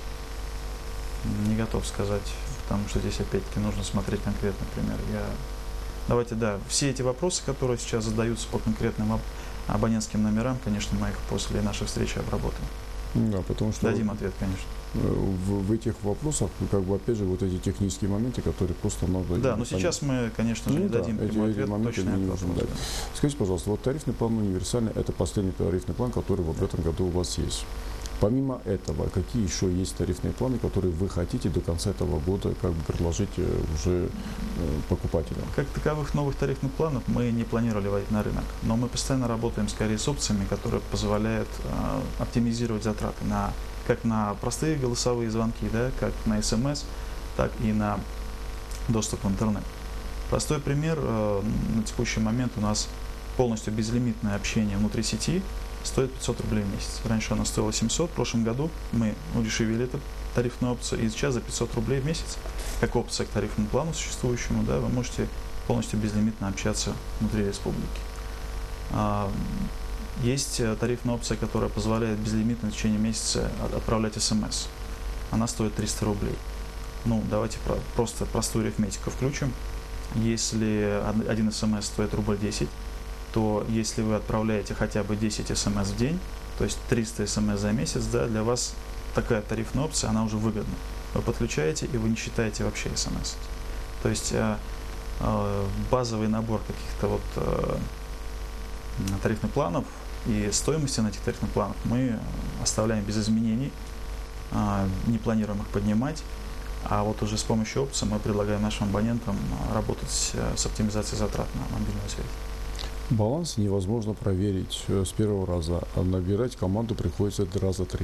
Не готов сказать, потому что здесь опять-таки нужно смотреть конкретный пример. Я... Давайте, да, все эти вопросы, которые сейчас задаются по конкретным аб... абонентским номерам, конечно, мы их после нашей встречи обработаем. Да, потому что дадим ответ, конечно. В, в этих вопросах, как бы, опять же, вот эти технические моменты, которые просто надо... Да, но сейчас мы, конечно же, ну, не да, дадим эти, прямой эти ответ, моменты точно мы не вопрос, можем дать. да. Скажите, пожалуйста, вот тарифный план универсальный, это последний тарифный план, который вот в этом году у вас есть. Помимо этого, какие еще есть тарифные планы, которые вы хотите до конца этого года как бы предложить уже покупателям? Как таковых новых тарифных планов мы не планировали вводить на рынок, но мы постоянно работаем скорее с опциями, которые позволяют э, оптимизировать затраты на, как на простые голосовые звонки, да, как на смс, так и на доступ в интернет. Простой пример, э, на текущий момент у нас полностью безлимитное общение внутри сети стоит пятьсот рублей в месяц. Раньше она стоила семьсот, в прошлом году мы удешевили эту тарифную опцию, и сейчас за пятьсот рублей в месяц, как опция к тарифному плану существующему, да, вы можете полностью безлимитно общаться внутри республики. А, есть тарифная опция, которая позволяет безлимитно в течение месяца отправлять смс. Она стоит триста рублей. Ну, давайте про, просто простую арифметику включим. Если один смс стоит рубль десять, то если вы отправляете хотя бы десять смс в день, то есть триста смс за месяц, да, для вас такая тарифная опция, она уже выгодна. Вы подключаете, и вы не считаете вообще смс. То есть э, э, базовый набор каких-то вот э, тарифных планов и стоимости на этих тарифных планов мы оставляем без изменений, э, не планируем их поднимать, а вот уже с помощью опций мы предлагаем нашим абонентам работать с оптимизацией затрат на мобильную связь. Баланс невозможно проверить с первого раза, а набирать команду приходится раза три.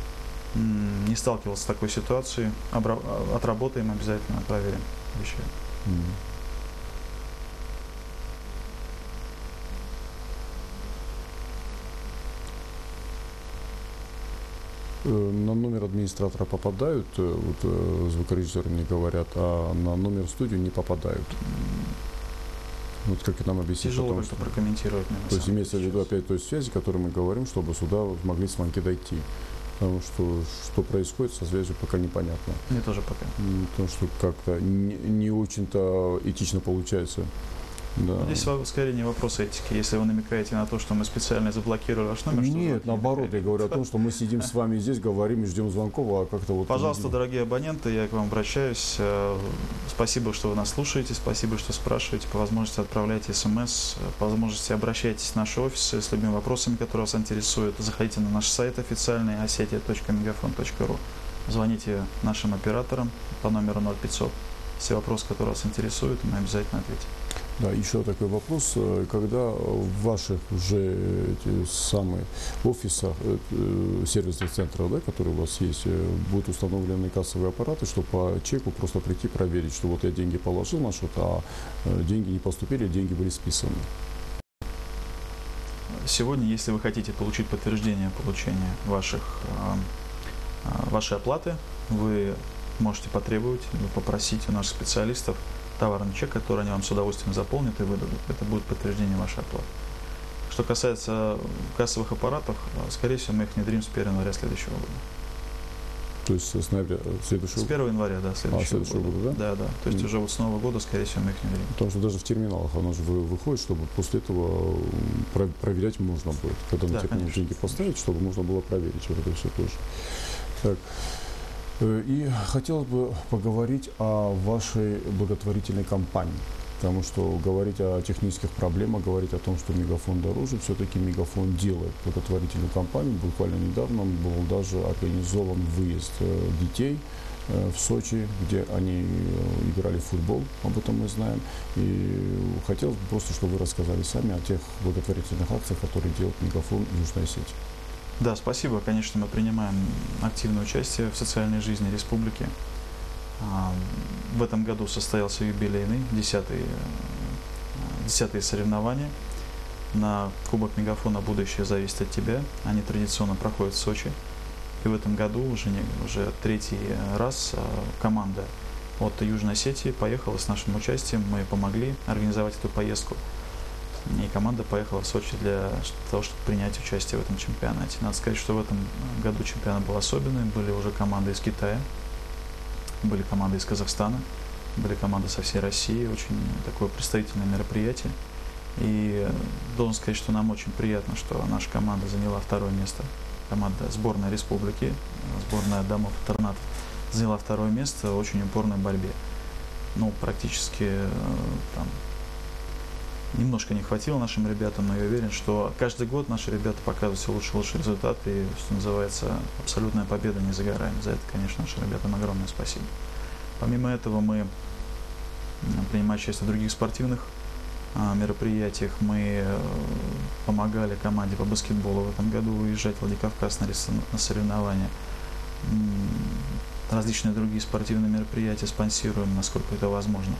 Не сталкивался с такой ситуацией. Отработаем, обязательно проверим вещи. На номер администратора попадают, вот звукорежиссеры мне говорят, а на номер студию не попадают. Вот как это нам объяснить? Тяжело потому, как-то что, прокомментировать. То есть имеется в виду опять той связи, о которой мы говорим, чтобы сюда могли звонки дойти. Потому что что происходит со связью, пока непонятно. Мне тоже пока. Потому что как-то не, не очень-то этично получается. Да. Здесь скорее не вопрос этики. Если вы намекаете на то, что мы специально заблокировали ваш номер, что нет, наоборот, я говорю о том, что мы сидим с вами здесь, говорим и ждем звонков, а как-то вот... Пожалуйста, дорогие абоненты, я к вам обращаюсь. Спасибо, что вы нас слушаете, спасибо, что спрашиваете. По возможности отправляйте смс, по возможности обращайтесь в наши офисы с любыми вопросами, которые вас интересуют. Заходите на наш сайт официальный осетия точка мегафон точка ру. Звоните нашим операторам по номеру ноль пятьсот. Все вопросы, которые вас интересуют, мы обязательно ответим. Да, еще такой вопрос. Когда в ваших уже эти самые офисах, э, сервисных центрах, да, которые у вас есть, будут установлены кассовые аппараты, чтобы по чеку просто прийти проверить, что вот я деньги положил на счет, а деньги не поступили, деньги были списаны? Сегодня, если вы хотите получить подтверждение получения ваших, вашей оплаты, вы можете потребовать, попросить у наших специалистов товарный чек, который они вам с удовольствием заполнят и выдадут. Это будет подтверждение вашей оплаты. Что касается кассовых аппаратов, скорее всего, мы их внедрим с первого января следующего года. То есть с ноября следующего года? С первого января, да, следующего, а, следующего года. года, да? Да, да. То есть mm. уже вот с Нового года, скорее всего, мы их внедрим. Потому что даже в терминалах оно же выходит, чтобы после этого проверять можно будет. Когда на да, тебе деньги поставить, чтобы можно было проверить вот это все тоже. Так. И хотелось бы поговорить о вашей благотворительной кампании, потому что говорить о технических проблемах, говорить о том, что Мегафон дороже, все-таки Мегафон делает благотворительную кампанию. Буквально недавно был даже организован выезд детей в Сочи, где они играли в футбол, об этом мы знаем. И хотелось бы просто, чтобы вы рассказали сами о тех благотворительных акциях, которые делает Мегафон в Южной Осетии. Да, спасибо. Конечно, мы принимаем активное участие в социальной жизни республики. В этом году состоялся юбилейный, десятые, десятые соревнования на Кубок Мегафона «Будущее зависит от тебя». Они традиционно проходят в Сочи. И в этом году уже, не, уже третий раз команда от Южной Осетии поехала с нашим участием. Мы помогли организовать эту поездку. И команда поехала в Сочи для того, чтобы принять участие в этом чемпионате. Надо сказать, что в этом году чемпионат был особенный. Были уже команды из Китая, были команды из Казахстана, были команды со всей России. Очень такое представительное мероприятие. И должен сказать, что нам очень приятно, что наша команда заняла второе место. Команда сборная республики, сборная домов-интернатов заняла второе место в очень упорной борьбе. Ну, практически там немножко не хватило нашим ребятам, но я уверен, что каждый год наши ребята показывают все лучше и лучше результаты, и, что называется, абсолютная победа не за горами. За это, конечно, нашим ребятам огромное спасибо. Помимо этого, мы принимаем участие в других спортивных а, мероприятиях. Мы а, помогали команде по баскетболу в этом году выезжать в Владикавказ на, на соревнования. Различные другие спортивные мероприятия спонсируем, насколько это возможно.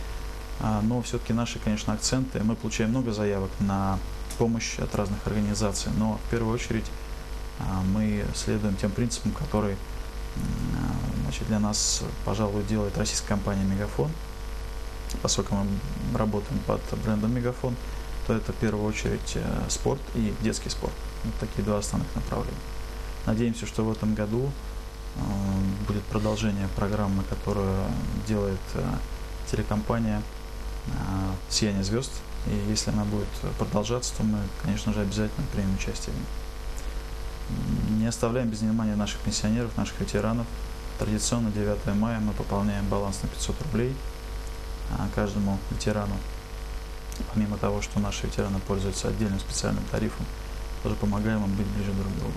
Но все-таки наши, конечно, акценты. Мы получаем много заявок на помощь от разных организаций, но в первую очередь мы следуем тем принципам, которые, значит, для нас, пожалуй, делает российская компания Мегафон. Поскольку мы работаем под брендом Мегафон, то это в первую очередь спорт и детский спорт. Вот такие два основных направления. Надеемся, что в этом году будет продолжение программы, которую делает телекомпания «Сияние звезд». И если она будет продолжаться, то мы, конечно же, обязательно примем участие в ней. Не оставляем без внимания наших пенсионеров, наших ветеранов. Традиционно девятого мая мы пополняем баланс на пятьсот рублей каждому ветерану. Помимо того, что наши ветераны пользуются отдельным специальным тарифом, тоже помогаем им быть ближе друг к другу.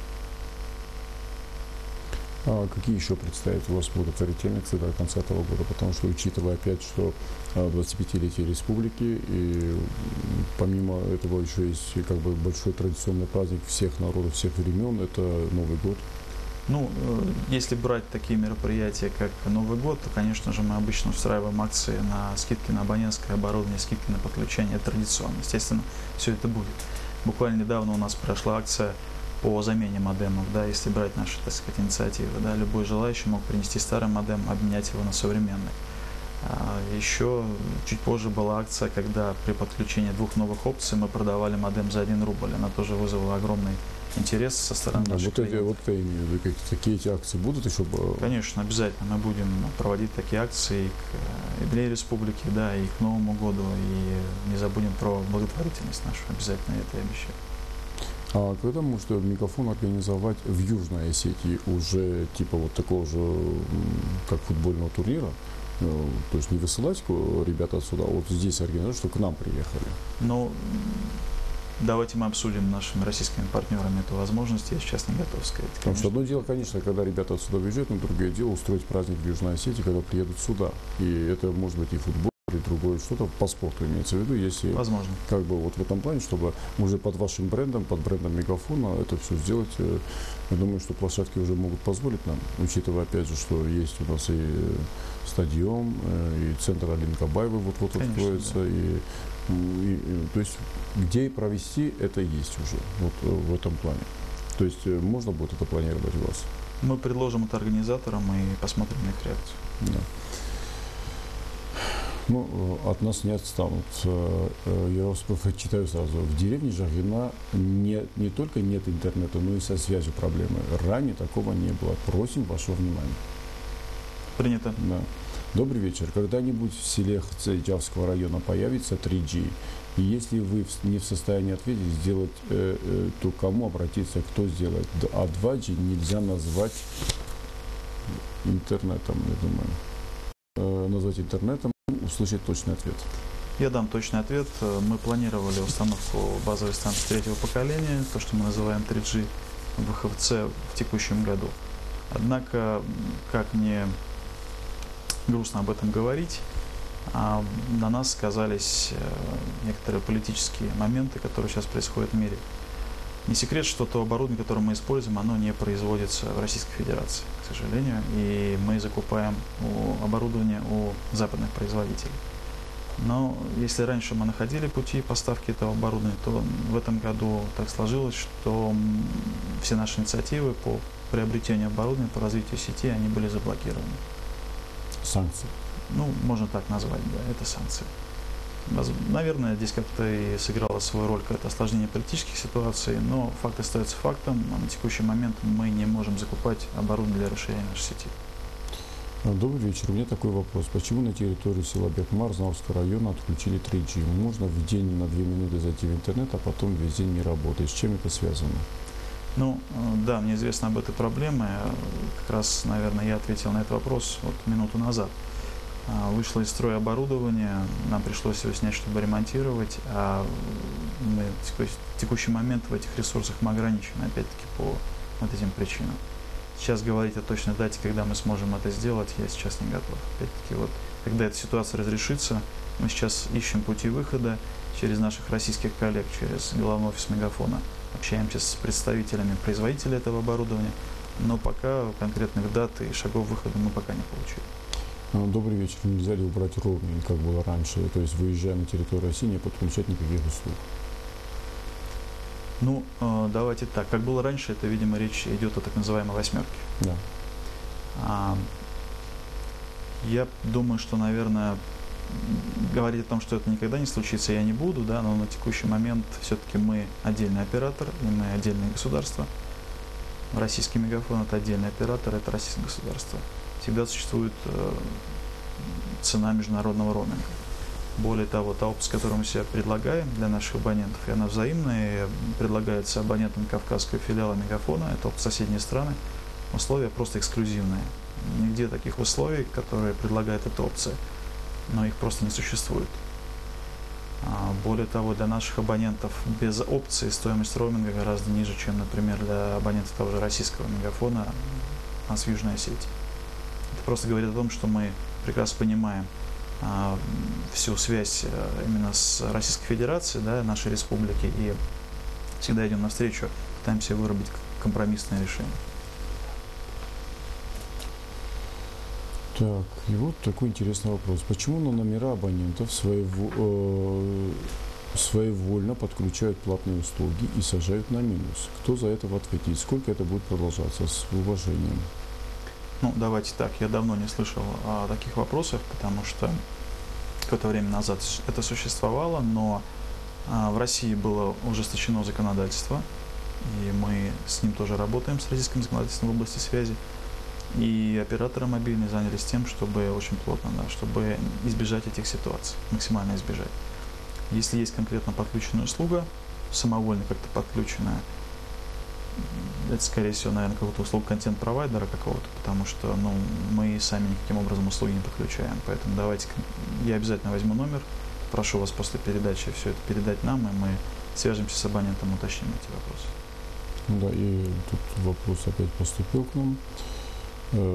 А какие еще предстоят у вас благотворительные акции до конца этого года? Потому что, учитывая опять, что двадцатипятилетие республики, и помимо этого еще есть как бы большой традиционный праздник всех народов, всех времен, это Новый год. Ну, если брать такие мероприятия, как Новый год, то, конечно же, мы обычно устраиваем акции на скидки на абонентское оборудование, скидки на подключение. Это традиционно. Естественно, все это будет. Буквально недавно у нас прошла акция по замене модемов, да, если брать наши, так сказать, инициативы, да, любой желающий мог принести старый модем, обменять его на современный. А еще чуть позже была акция, когда при подключении двух новых опций мы продавали модем за один рубль. Она тоже вызвала огромный интерес со стороны да, наших вот эти, вот это имею в виду, такие эти акции будут еще? Конечно, обязательно. Мы будем проводить такие акции к юбилею республики, да, и к Новому году, и не забудем про благотворительность нашу. Обязательно это обещаю. А когда может Мегафон организовать в Южной Осетии уже типа вот такого же, как футбольного турнира? То есть не высылать ребята отсюда, а вот здесь организовать, что к нам приехали? Ну, давайте мы обсудим нашими российскими партнерами эту возможность. Я сейчас не готов сказать. Конечно. Потому что одно дело, конечно, когда ребята отсюда уезжают, но другое дело устроить праздник в Южной Осетии, когда приедут сюда. И это может быть и футбол, или другое что-то, по спорту имеется в виду, если Возможно. как бы вот в этом плане, чтобы уже под вашим брендом, под брендом Мегафона это все сделать, я думаю, что площадки уже могут позволить нам, учитывая опять же, что есть у нас и стадион, и центр Алины Кабаевой вот-вот откроется, да. и, и, и, то есть где провести это есть уже, вот в этом плане. То есть можно будет это планировать у вас? Мы предложим это организаторам и посмотрим на их реакцию. Да. Ну, от нас не отстанут. Я вас читаю сразу. В деревне Жагина не, не только нет интернета, но и со связью проблемы. Ранее такого не было. Просим вашего внимания. Принято. Да. Добрый вечер. Когда-нибудь в селе Цейдявского района появится три джи? И если вы не в состоянии ответить, сделать, э, э, то кому обратиться, кто сделает? А два джи нельзя назвать интернетом, я думаю. Э, назвать интернетом, услышать точный ответ. Я дам точный ответ. Мы планировали установку базовой станции третьего поколения, то, что мы называем три джи в ВХВЦ в текущем году. Однако, как мне грустно об этом говорить, на нас сказались некоторые политические моменты, которые сейчас происходят в мире. Не секрет, что то оборудование, которое мы используем, оно не производится в Российской Федерации, к сожалению, и мы закупаем оборудование у западных производителей. Но если раньше мы находили пути поставки этого оборудования, то в этом году так сложилось, что все наши инициативы по приобретению оборудования, по развитию сети, они были заблокированы. Санкции. Ну, можно так назвать, да, это санкции. Наверное, здесь как-то и сыграла свою роль какое-то осложнение политических ситуаций, но факт остается фактом. На текущий момент мы не можем закупать оборудование для расширения нашей сети. Добрый вечер. У меня такой вопрос. Почему на территории села Бекмар Знаурского района отключили три джи? Можно в день на две минуты зайти в интернет, а потом весь день не работает. С чем это связано? Ну, да, мне известно об этой проблеме. Как раз, наверное, я ответил на этот вопрос вот минуту назад. Вышло из строя оборудование, нам пришлось его снять, чтобы ремонтировать, а мы в текущий момент в этих ресурсах мы ограничены, опять-таки, по вот этим причинам. Сейчас говорить о точной дате, когда мы сможем это сделать, я сейчас не готов. Опять-таки, вот, когда эта ситуация разрешится, мы сейчас ищем пути выхода через наших российских коллег, через главный офис Мегафона, общаемся с представителями производителей этого оборудования, но пока конкретных дат и шагов выхода мы пока не получили. Добрый вечер. Нельзя ли убрать роуминг, как было раньше? То есть, выезжая на территорию России, не подключать никаких услуг? Ну, э, давайте так. Как было раньше, это, видимо, речь идет о так называемой восьмерке. Да. А, я думаю, что, наверное, говорить о том, что это никогда не случится, я не буду, да, но на текущий момент все-таки мы отдельный оператор, и мы отдельное государство. Российский Мегафон – это отдельный оператор, это российское государство. Всегда существует э, цена международного роуминга. Более того, та опция, которую мы себе предлагаем для наших абонентов, и она взаимная, предлагается абонентам кавказского филиала Мегафона, это соседние страны, условия просто эксклюзивные. Нигде таких условий, которые предлагает эта опция, но их просто не существует. А более того, для наших абонентов без опции стоимость роуминга гораздо ниже, чем, например, для абонентов того же российского Мегафона, у нас в Южной Осетии. Это просто говорит о том, что мы прекрасно понимаем а, всю связь а, именно с Российской Федерацией, да, нашей республики, и всегда идем навстречу, пытаемся выработать компромиссное решение. Так, и вот такой интересный вопрос. Почему на номера абонентов своево, э, своевольно подключают платные услуги и сажают на минус? Кто за это ответит? Сколько это будет продолжаться? С уважением. Ну, давайте так. Я давно не слышал о таких вопросах, потому что какое-то время назад это существовало, но а, в России было ужесточено законодательство, и мы с ним тоже работаем, с российским законодательством в области связи. И операторы мобильные занялись тем, чтобы очень плотно, да, чтобы избежать этих ситуаций, максимально избежать. Если есть конкретно подключенная услуга, самовольно как-то подключенная, это, скорее всего, наверное, какая-то услуга контент-провайдера какого-то, потому что ну, мы сами никаким образом услуги не подключаем. Поэтому давайте, я обязательно возьму номер, прошу вас после передачи все это передать нам, и мы свяжемся с абонентом, уточним эти вопросы. Да, и тут вопрос опять поступил к нам.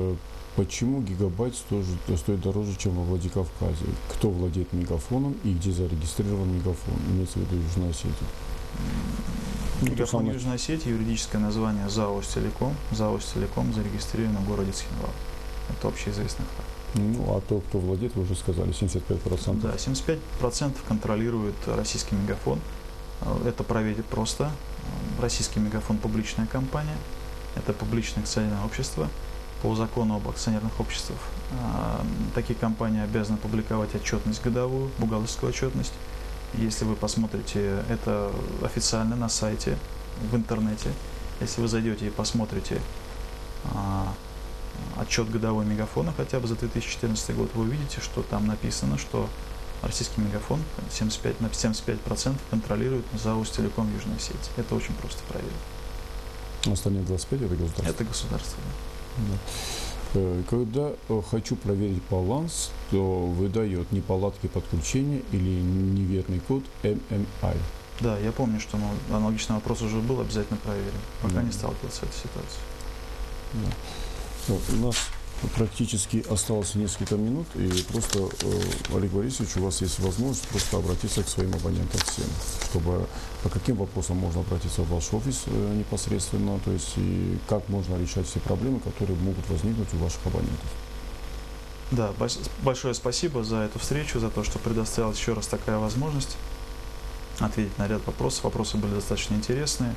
Почему гигабайт стоит, стоит дороже, чем во Владикавказе? Кто владеет мегафоном и где зарегистрирован мегафон? Имеется в виду Южная Осетия. Мегафон ну, Южной Осетии, юридическое название ЗАО «Остелеком». ЗАО «Остелеком» зарегистрировано в городе Цхинвал. Это общеизвестный факт. Ну, а то, кто владеет, вы уже сказали, семьдесят пять процентов. Да, семьдесят пять процентов контролирует российский мегафон. Это проверить просто. Российский мегафон – публичная компания. Это публичное акционерное общество. По закону об акционерных обществах такие компании обязаны публиковать отчетность годовую, бухгалтерскую отчетность. Если вы посмотрите это официально на сайте, в интернете, если вы зайдете и посмотрите а, отчет годовой мегафона хотя бы за две тысячи четырнадцатый год, вы увидите, что там написано, что российский мегафон семьдесят пять, на семьдесят пять процентов контролирует ЗАО «Остелеком» в Южной Осетии. Это очень просто проверить. Остальные двадцать пять это государство? Это государство, да. Да. Когда хочу проверить баланс, то выдает неполадки подключения или неверный код эм эм ай. Да, я помню, что ну, аналогичный вопрос уже был, обязательно проверим. Пока да. не сталкивался с этой ситуацией. Да. Вот, у нас практически осталось несколько минут, и просто, Олег Борисович, у вас есть возможность просто обратиться к своим абонентам всем, чтобы по каким вопросам можно обратиться в ваш офис непосредственно, то есть и как можно решать все проблемы, которые могут возникнуть у ваших абонентов. Да, большое спасибо за эту встречу, за то, что предоставил еще раз такая возможность ответить на ряд вопросов. Вопросы были достаточно интересные.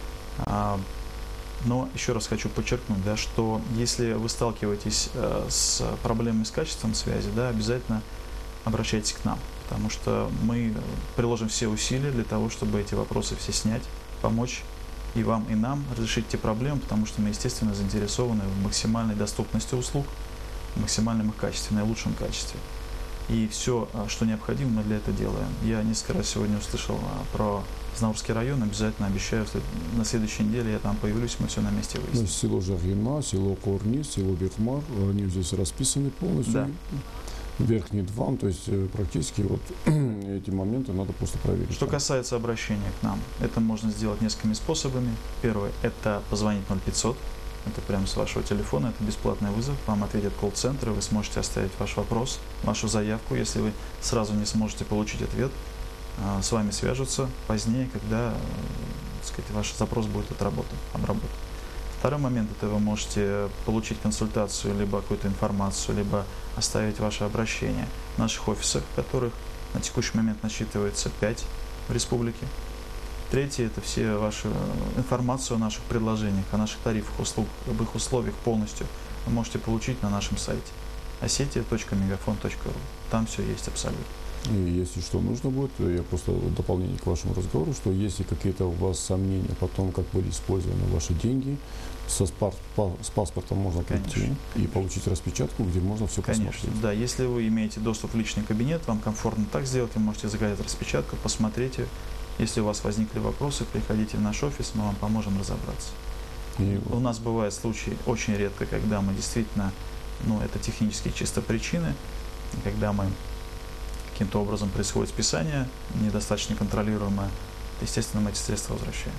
Но еще раз хочу подчеркнуть, да, что если вы сталкиваетесь э, с проблемами с качеством связи, да, обязательно обращайтесь к нам, потому что мы приложим все усилия для того, чтобы эти вопросы все снять, помочь и вам, и нам разрешить те проблемы, потому что мы, естественно, заинтересованы в максимальной доступности услуг, в максимальном их качестве, наилучшем качестве. И все, что необходимо, мы для этого делаем. Я несколько раз сегодня услышал про Знаурский район, обязательно обещаю, что на следующей неделе я там появлюсь, мы все на месте выясним. Ну, село Жаргина, село Корни, село Бекмар, они здесь расписаны полностью. Да. Верхний Дван, то есть практически вот эти моменты надо просто проверить. Что касается обращения к нам, это можно сделать несколькими способами. Первый – это позвонить ноль пятьсот. Это прямо с вашего телефона, это бесплатный вызов, вам ответят колл-центры, вы сможете оставить ваш вопрос, вашу заявку. Если вы сразу не сможете получить ответ, с вами свяжутся позднее, когда, так сказать, ваш запрос будет отработан, обработан. Второй момент – это вы можете получить консультацию, либо какую-то информацию, либо оставить ваше обращение в наших офисах, которых на текущий момент насчитывается пять в республике. Третье – это все ваши информацию о наших предложениях, о наших тарифах, услуг, об их условиях полностью вы можете получить на нашем сайте осетия точка мегафон точка ру. Там все есть абсолютно. И если что нужно будет, я просто в дополнение к вашему разговору, что если какие-то у вас сомнения по тому, как были использованы ваши деньги, со спар, с паспортом можно прийти и получить распечатку, где можно все Конечно, посмотреть. Да, если вы имеете доступ в личный кабинет, вам комфортно так сделать, вы можете заказать распечатку, посмотреть. Если у вас возникли вопросы, приходите в наш офис, мы вам поможем разобраться. И у нас бывают случаи очень редко, когда мы действительно, ну, это технические чисто причины, когда мы каким-то образом происходит списание, недостаточно контролируемое, естественно, мы эти средства возвращаем.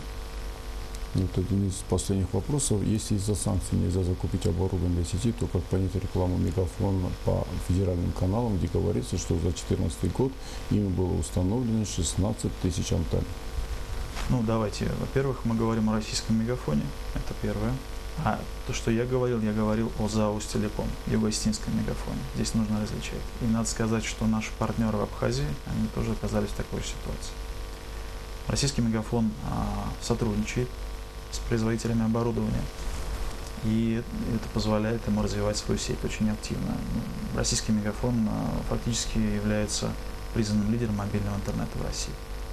Вот один из последних вопросов. Если из-за санкций нельзя закупить оборудование для сети, то как понять рекламу Мегафона по федеральным каналам, где говорится, что за две тысячи четырнадцатый год ими было установлено шестнадцать тысяч антенн? Ну, давайте. Во-первых, мы говорим о российском Мегафоне, это первое. А то, что я говорил, я говорил о ЗАО «Остелеком», Юго-Осетинском Мегафоне. Здесь нужно различать. И надо сказать, что наши партнеры в Абхазии, они тоже оказались в такой же ситуации. Российский Мегафон а, сотрудничает с производителями оборудования, и это позволяет ему развивать свою сеть очень активно. Российский Мегафон а, фактически является признанным лидером мобильного интернета в России.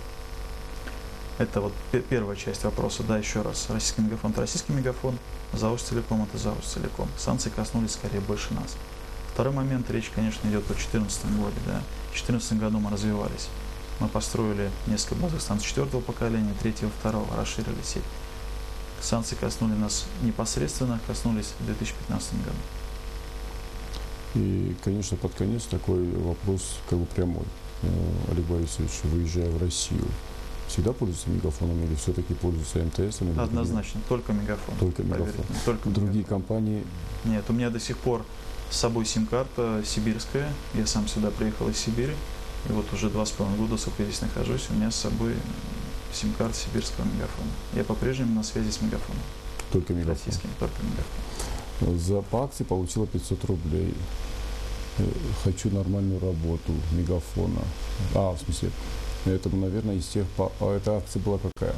Это вот первая часть вопроса. Да, еще раз. Российский Мегафон – это российский Мегафон, ЗАО «Остелеком» – это ЗАО «Остелеком». Санкции коснулись скорее больше нас. Второй момент, речь, конечно, идет о две тысячи четырнадцатом годе. Да. В две тысячи четырнадцатом году мы развивались. Мы построили несколько базовых станций четвертого поколения, третьего, второго, расширили сеть. Санкции коснули нас непосредственно, коснулись в две тысячи пятнадцатом году. И, конечно, под конец такой вопрос как бы прямой. Олег Борисович, выезжая в Россию, всегда пользуются мегафоном или все-таки пользуются МТС? Однозначно, только мегафон. Только мегафон. Только Другие мегафон. компании? Нет, у меня до сих пор с собой сим-карта сибирская. Я сам сюда приехал из Сибири. И вот уже два с половиной года, сколько я здесь нахожусь, у меня с собой сим-карта сибирского мегафона. Я по-прежнему на связи с мегафоном. Только мегафон? Российским, только мегафон. За по акции получила пятьсот рублей. Хочу нормальную работу мегафона. А, в смысле, это, наверное, из тех... А эта акция была какая?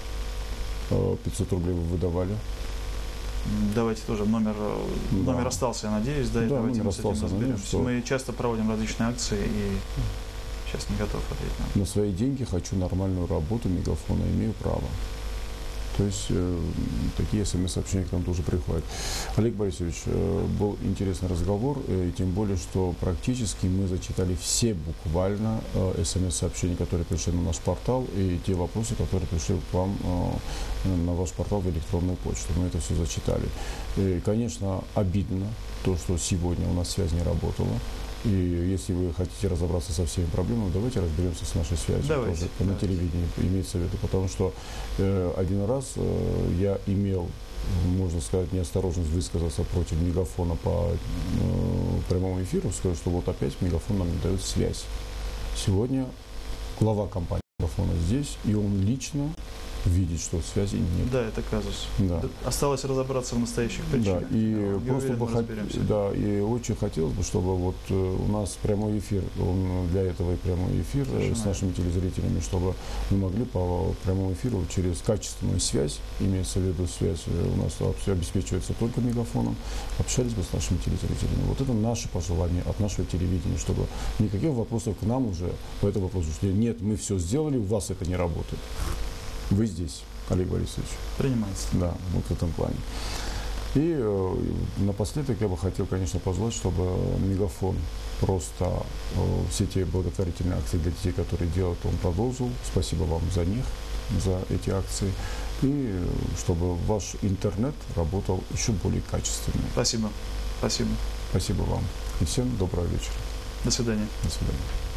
пятьсот рублей вы выдавали? Давайте тоже номер, да. номер остался, я надеюсь, да, и да давайте мы с этим остался, разберемся. что... Мы часто проводим различные акции и сейчас не готов ответить нам. На свои деньги хочу нормальную работу мегафона, имею право. То есть э, такие смс-сообщения к нам тоже приходят. Олег Борисович, э, был интересный разговор, э, тем более, что практически мы зачитали все буквально э, смс-сообщения, которые пришли на наш портал, и те вопросы, которые пришли к вам э, на ваш портал в электронную почту. Мы это все зачитали. И, конечно, обидно то, что сегодня у нас связь не работала. И если вы хотите разобраться со всеми проблемами, давайте разберемся с нашей связью давайте, тоже на давайте. телевидении, имеется в виду. Потому что э, один раз э, я имел, можно сказать, неосторожность высказаться против мегафона по э, прямому эфиру, сказать, что вот опять мегафон нам не дает связь. Сегодня глава компании мегафона здесь, и он лично видит, что связи нет. Да, это казус. Да. Осталось разобраться в настоящих причинах. Да, и Я просто уверен, бы хот... да, и очень хотелось бы, чтобы вот э, у нас прямой эфир, он для этого и прямой эфир э, с нашими телезрителями, чтобы мы могли по прямому эфиру через качественную связь, имеется в виду связь э, у нас обеспечивается только мегафоном, общались бы с нашими телезрителями. Вот это наше пожелание от нашего телевидения, чтобы никаких вопросов к нам уже по этому вопросу, что нет, мы все сделали, у вас это не работает. Вы здесь, Олег Борисович. Принимается. Да, вот в этом плане. И э, напоследок я бы хотел, конечно, пожелать, чтобы мегафон просто э, все те благотворительные акции для детей, которые делает, он продолжил. Спасибо вам за них, за эти акции. И э, чтобы ваш интернет работал еще более качественно. Спасибо. Спасибо. Спасибо вам. И всем доброго вечера. До свидания. До свидания.